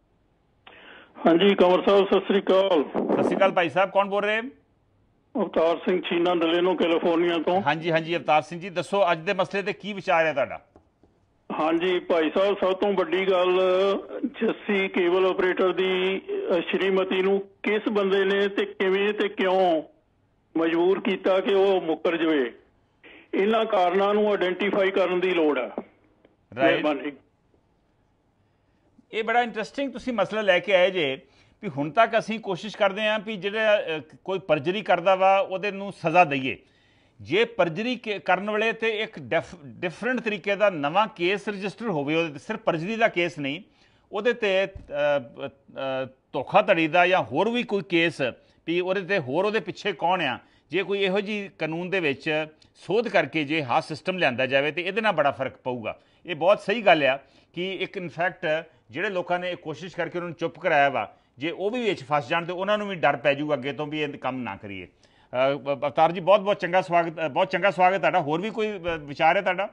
ਹਾਂਜੀ ਕੰਵਰ ਸਾਹਿਬ, ਸਤਿ ਸ੍ਰੀ ਅਕਾਲ। ਸਤਿ ਸ੍ਰੀ ਅਕਾਲ ਭਾਈ ਸਾਹਿਬ, ਕੌਣ ਬੋਲ ਰਹੇ? ਅਵਤਾਰ ਸਿੰਘ ਚੀਨਾ, ਡਲੇਨੋ, ਕੈਲੀਫੋਰਨੀਆ ਤੋਂ। ਹਾਂਜੀ ਅਵਤਾਰ ਸਿੰਘ ਜੀ, ਦੱਸੋ ਅੱਜ ਦੇ ਮਸਲੇ ਤੇ ਕੀ ਵਿਚਾਰ ਹੈ ਤੁਹਾਡਾ? ਹਾਂਜੀ ਭਾਈ ਸਾਹਿਬ, ਸਭ ਤੋਂ ਵੱਡੀ ਗੱਲ, ਜੱਸੀ ਕੇਬਲ ਆਪਰੇਟਰ ਦੀ ਸ਼੍ਰੀਮਤੀ ਨੂੰ ਕਿਸ ਬੰਦੇ ਨੇ ਤੇ ਕਿਵੇਂ ਤੇ ਕਿਉਂ ਮਜਬੂਰ ਕੀਤਾ ਕਿ ਉਹ ਮੁੱਕਰ ਜਾਵੇ? ਇਹਨਾਂ ਕਾਰਨਾਂ ਨੂੰ ਆਇਡੈਂਟੀਫਾਈ ਕਰਨ ਦੀ ਲੋੜ ਹੈ। ਮਿਹਰਬਾਨੀ। ਇਹ ਬੜਾ ਇੰਟਰਸਟਿੰਗ ਤੁਸੀਂ ਮਸਲਾ ਲੈ ਕੇ ਆਏ ਜੇ ਵੀ ਹੁਣ ਤੱਕ ਅਸੀਂ ਕੋਸ਼ਿਸ਼ ਕਰਦੇ ਹਾਂ ਵੀ ਜਿਹੜਾ ਕੋਈ ਪਰਜਰੀ ਕਰਦਾ ਵਾ ਉਹਦੇ ਨੂੰ ਸਜ਼ਾ ਦਈਏ। ਜੇ ਪਰਜਰੀ ਕਰਨ ਵੇਲੇ ਤੇ ਇੱਕ ਡਿਫਰੈਂਟ ਤਰੀਕੇ ਦਾ ਨਵਾਂ ਕੇਸ ਰਜਿਸਟਰ ਹੋਵੇ, ਉਹਦੇ ਸਿਰਫ ਪਰਜਰੀ ਦਾ ਕੇਸ ਨਹੀਂ, ਉਹਦੇ ਤੇ ਧੋਖਾਧੜੀ ਦਾ ਜਾਂ ਹੋਰ ਵੀ ਕੋਈ ਕੇਸ ਵੀ ਉਹਦੇ ਤੇ ਹੋਰ ਉਹਦੇ ਪਿੱਛੇ ਕੌਣ ਆ, ਜੇ ਕੋਈ ਇਹੋ ਜਿਹੀ ਕਾਨੂੰਨ ਦੇ ਵਿੱਚ ਸੋਧ ਕਰਕੇ ਜੇ ਹਾਂ ਸਿਸਟਮ ਲਿਆਂਦਾ ਜਾਵੇ ਤਾਂ ਇਹਦੇ ਨਾਲ ਬੜਾ ਫਰਕ ਪਊਗਾ। ਇਹ ਬਹੁਤ ਸਹੀ ਗੱਲ ਆ ਕਿ ਇੱਕ ਇਨਫੈਕਟ ਜਿਹੜੇ ਲੋਕਾਂ ਨੇ ਇਹ ਕੋਸ਼ਿਸ਼ ਕਰਕੇ ਉਹਨਾਂ ਨੂੰ ਚੁੱਪ ਕਰਾਇਆ ਵਾ, ਜੇ ਉਹ ਵੀ ਵਿੱਚ ਫਸ ਜਾਣ ਤਾਂ ਉਹਨਾਂ ਨੂੰ ਵੀ ਡਰ ਪੈ ਜਾਊਗਾ ਅੱਗੇ ਤੋਂ ਵੀ ਇਹ ਕੰਮ ਨਾ ਕਰੀਏ। ਅਵਤਾਰ ਜੀ ਬਹੁਤ ਬਹੁਤ ਚੰਗਾ ਸਵਾਗਤ ਤੁਹਾਡਾ। ਹੋਰ ਵੀ ਕੋਈ ਵਿਚਾਰ ਹੈ ਤੁਹਾਡਾ?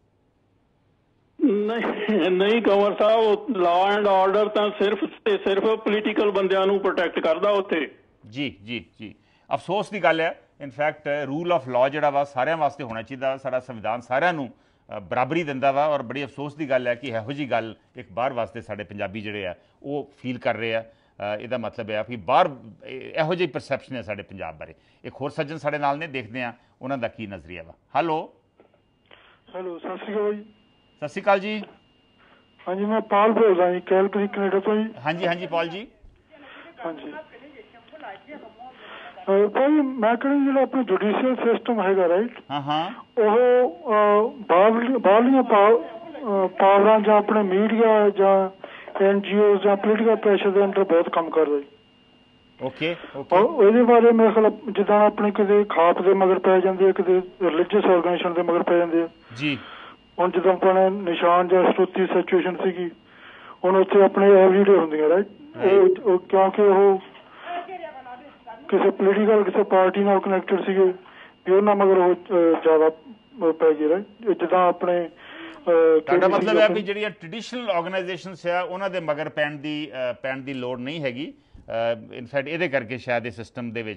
ਨਹੀਂ Kanwar Sahib, law and order ਤਾਂ ਸਿਰਫ ਤੇ ਸਿਰਫ ਪੋਲੀਟੀਕਲ ਬੰਦਿਆਂ ਨੂੰ ਪ੍ਰੋਟੈਕਟ ਕਰਦਾ ਉੱਥੇ। ਜੀ ਜੀ ਜੀ, ਅਫਸੋਸ ਦੀ ਗੱਲ ਹੈ। ਇਨਫੈਕਟ ਰੂਲ ਆਫ ਲਾਅ ਜਿਹੜਾ ਵਾ ਸਾਰਿਆਂ ਵਾਸਤੇ ਹੋਣਾ ਚਾਹੀਦਾ। ਸਾਡਾ ਸੰਵਿਧਾਨ ਸਾਰਿਆਂ ਨੂੰ ਬਰਾਬਰੀ ਦਿੰਦਾ ਵਾ ਔਰ ਬੜੀ ਅਫਸੋਸ ਦੀ ਗੱਲ ਹੈ ਕਿ ਇਹੋ ਜਿਹੀ ਗੱਲ ਇੱਕ ਬਾਹਰ ਵਾਸਤੇ ਸਾਡੇ ਪੰਜਾਬੀ ਜਿਹੜੇ ਆ ਉਹ ਫੀਲ ਕਰ ਰਹੇ ਆ। ਇਹਦਾ ਮਤਲਬ ਹੈ ਕਿ ਬਾਹਰ ਇਹੋ ਜਿਹੀ ਪਰਸੈਪਸ਼ਨ ਹੈ ਸਾਡੇ ਪੰਜਾਬ ਬਾਰੇ। ਇੱਕ ਹੋਰ ਸੱਜਣ ਸਾਡੇ ਨਾਲ ਨੇ, ਦੇਖਦੇ ਆ ਉਹਨਾਂ ਦਾ ਕੀ ਨਜ਼ਰੀਆ ਵਾ। ਹੈਲੋ ਹੈਲੋ, ਸਤਿ ਸ਼੍ਰੀ ਅਕਾਲ ਜੀ। ਸਤਿ ਸ਼੍ਰੀ ਅਕਾਲ ਜੀ। ਹਾਂਜੀ, ਮੈਂ ਪਾਲ ਬੋਲ ਰਿਹਾ ਜੀ, ਕੈਲਕਰੀ ਕੈਨੇਡਾ ਤੋਂ ਜੀ। ਹਾਂਜੀ ਹਾਂਜੀ ਪਾਲ ਜੀ। ਹਾਂਜੀ ਭਾਈ, ਮੈਂ ਕਹਿੰਦਾ ਜਿਹੜਾ ਆਪਣਾ ਜੁਡੀਸ਼ੀਅਲ ਸਿਸਟਮ ਹੈਗਾ ਰਾਈਟ, ਉਹ ਬਾਹਰਲੀਆਂ ਪਾਵਰਾਂ ਜਾਂ ਆਪਣੇ ਮੀਡੀਆ ਜਾਂ NGO ਜਾਂ ਪੋਲੀਟੀਕਲ ਪ੍ਰੈਸ਼ਰ ਦੇ ਅੰਦਰ ਬਹੁਤ ਕੰਮ ਕਰਦਾ ਜੀ। ਓਕੇ, ਇਹਦੇ ਬਾਰੇ ਮੇਰੇ ਖਿਆਲ ਜਿੱਦਾਂ ਆਪਣੇ ਕਿਤੇ ਖਾਪ ਦੇ ਮਗਰ ਪੈ ਜਾਂਦੇ ਆ, ਕਿਤੇ ਰਿਲੀਜੀਅਸ ਆਰਗੇਨਾਈਜੇਸ਼ਨ ਦੇ ਮਗਰ ਪੈ ਜਾਂਦੇ ਆ ਜੀ। ਹੁਣ ਜਿੱਦਾਂ ਆਪਣੇ ਨਿਸ਼ਾਨ ਜਾਂ ਸ਼ਰੂਤੀ ਸਿਚੁਏਸ਼ਨ ਸੀਗੀ, ਹੁਣ ਉੱਥੇ ਆਪਣੇ ਐਵਰੀਡੇ ਹੁੰਦੀਆਂ ਰਾਈਟ, ਉਹ ਕਿਉਂਕਿ ਉਹ ਕਿਸੇ ਪੋਲੀਟੀਕਲ ਕਿਸੇ ਪਾਰਟੀ ਨਾਲ ਕਨੈਕਟਡ ਸੀਗੇ ਵੀ ਉਹਨਾਂ ਮਗਰ ਉਹ ਜ਼ਿਆਦਾ ਪੈ ਗਏ ਰਾਈਟ। ਜਿੱਦਾਂ ਆਪਣੇ ਤੁਹਾਡਾ ਮਤਲਬ ਹੈ ਵੀ ਜਿਹੜੀਆਂ ਟ੍ਰੈਡੀਸ਼ਨਲ ਆਰਗੇਨਾਈਜੇਸ਼ਨਸ ਆ ਉਹਨਾਂ ਦੇ ਮਗਰ ਪੈਣ ਦੀ ਲੋੜ ਨਹੀਂ ਹੈਗੀ। ਇਨਫੈਕਟ ਇਹਦੇ ਕਰਕੇ ਸ਼ਾਇਦ ਇਹ ਸਿਸਟਮ ਦੇ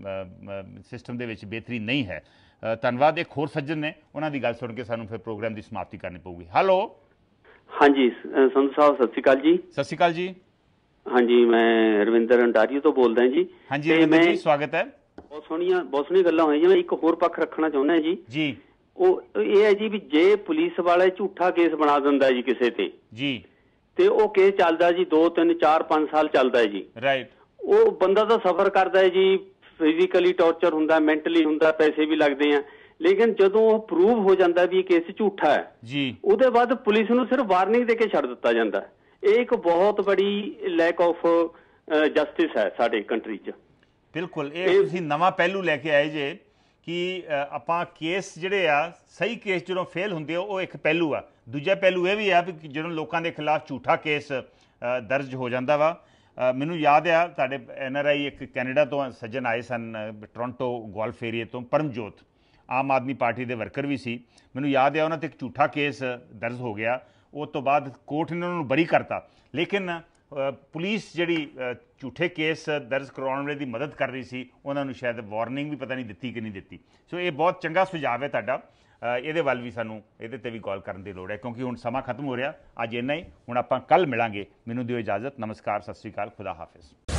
ਵਿੱਚ ਬਿਹਤਰੀ ਨਹੀਂ ਹੈ। ਧੰਨਵਾਦ। ਇੱਕ ਹੋਰ ਸੱਜਣ ਨੇ, ਉਹਨਾਂ ਦੀ ਗੱਲ ਸੁਣ ਕੇ ਸਾਨੂੰ ਫਿਰ ਪ੍ਰੋਗਰਾਮ ਦੀ ਸਮਾਪਤੀ ਕਰਨੀ ਪਊਗੀ। ਹੈਲੋ। ਹਾਂਜੀ ਸੰਧੂ ਸਾਹਿਬ, ਸਤਿ ਸ਼੍ਰੀ ਅਕਾਲ ਜੀ। ਸਤਿ ਸ਼੍ਰੀ ਅਕਾਲ ਜੀ। ਹਾਂਜੀ, ਮੈਂ ਰਵਿੰਦਰ ਅੰਟਾਰੀਓ ਤੋਂ ਬੋਲਦਾ ਜੀ। ਹਾਂਜੀ ਰਵਿੰਦਰ ਜੀ, ਸਵਾਗਤ ਹੈ। ਬਹੁਤ ਸੋਹਣੀਆਂ ਗੱਲਾਂ ਹੋਈਆਂ। ਮੈਂ ਇੱਕ ਹੋਰ ਪੱਖ ਰੱਖਣਾ ਚਾਹੁੰਦਾ ਜੀ। ਉਹ ਇਹ ਹੈ ਜੀ ਵੀ ਜੇ ਪੁਲਿਸ ਵਾਲਾ ਝੂਠਾ ਕੇਸ ਬਣਾ ਦਿੰਦਾ ਜੀ ਕਿਸੇ ਤੇ ਜੀ, ਤੇ ਉਹ ਕੇਸ ਚੱਲਦਾ ਜੀ 2 3 4 5 ਸਾਲ ਚੱਲਦਾ ਜੀ। ਰਾਈਟ। ਉਹ ਬੰਦਾ ਤਾਂ ਸਫਰ ਕਰਦਾ ਹੈ ਜੀ, ਫਿਜ਼ੀਕਲੀ ਟੌਰਚਰ ਹੁੰਦਾ, ਮੈਂਟਲੀ ਹੁੰਦਾ, ਪੈਸੇ ਵੀ ਲੱਗਦੇ ਆ। ਲੇਕਿਨ ਜਦੋਂ ਉਹ ਪ੍ਰੂਵ ਹੋ ਜਾਂਦਾ ਵੀ ਇਹ ਕੇਸ ਝੂਠਾ ਹੈ ਜੀ, ਉਹਦੇ ਬਾਅਦ ਪੁਲਿਸ ਨੂੰ ਸਿਰਫ ਵਾਰਨਿੰਗ ਦੇ ਕੇ ਛੱਡ ਦਿੱਤਾ ਜਾਂਦਾ। ਇਹ ਇੱਕ ਬਹੁਤ ਬੜੀ ਲੈਕ ਆਫ ਜਸਟਿਸ ਹੈ ਸਾਡੇ ਕੰਟਰੀ 'ਚ। ਬਿਲਕੁਲ, ਇਹ ਤੁਸੀਂ ਨਵਾਂ ਪਹਿਲੂ ਲੈ ਕੇ ਆਏ ਜੇ ਕਿ ਆਪਾਂ ਕੇਸ ਜਿਹੜੇ ਆ ਸਹੀ ਕੇਸ ਜਦੋਂ ਫੇਲ ਹੁੰਦੇ ਉਹ ਇੱਕ ਪਹਿਲੂ ਆ। ਦੂਜਾ ਪਹਿਲੂ ਇਹ ਵੀ ਆ ਵੀ ਜਦੋਂ ਲੋਕਾਂ ਦੇ ਖਿਲਾਫ ਝੂਠਾ ਕੇਸ ਦਰਜ ਹੋ ਜਾਂਦਾ ਵਾ। ਮੈਨੂੰ ਯਾਦ ਆ ਤੁਹਾਡੇ NRI ਇੱਕ ਕੈਨੇਡਾ ਤੋਂ ਸੱਜਣ ਆਏ ਸਨ, ਟੋਰਾਂਟੋ ਗੋਲਫ ਏਰੀਏ ਤੋਂ, ਪਰਮਜੋਤ, ਆਮ ਆਦਮੀ ਪਾਰਟੀ ਦੇ ਵਰਕਰ ਵੀ ਸੀ। ਮੈਨੂੰ ਯਾਦ ਆ ਉਹਨਾਂ 'ਤੇ ਇੱਕ ਝੂਠਾ ਕੇਸ ਦਰਜ ਹੋ ਗਿਆ। ਉਸ ਤੋਂ ਬਾਅਦ ਕੋਰਟ ਨੇ ਉਹਨਾਂ ਨੂੰ ਬਰੀ ਕਰਤਾ, ਲੇਕਿਨ ਪੁਲਿਸ ਜਿਹੜੀ ਝੂਠੇ ਕੇਸ ਦਰਜ ਕਰਵਾਉਣ ਵਾਲੇ ਦੀ ਮਦਦ ਕਰ ਰਹੀ ਸੀ, ਉਹਨਾਂ ਨੂੰ ਸ਼ਾਇਦ ਵਾਰਨਿੰਗ ਵੀ ਪਤਾ ਨਹੀਂ ਦਿੱਤੀ ਕਿ ਨਹੀਂ ਦਿੱਤੀ। ਸੋ ਇਹ ਬਹੁਤ ਚੰਗਾ ਸੁਝਾਅ ਹੈ ਤੁਹਾਡਾ। ਇਹਦੇ ਵੱਲ ਵੀ ਸਾਨੂੰ ਇਹਦੇ 'ਤੇ ਵੀ ਗੌਰ ਕਰਨ ਦੀ ਲੋੜ ਹੈ, ਕਿਉਂਕਿ ਹੁਣ ਸਮਾਂ ਖਤਮ ਹੋ ਰਿਹਾ। ਅੱਜ ਇੰਨਾ ਹੀ, ਹੁਣ ਆਪਾਂ ਕੱਲ੍ਹ ਮਿਲਾਂਗੇ। ਮੈਨੂੰ ਦਿਓ ਇਜਾਜ਼ਤ। ਨਮਸਕਾਰ, ਸਤਿ ਸ਼੍ਰੀ ਅਕਾਲ, ਖੁਦਾ ਹਾਫਿਜ਼।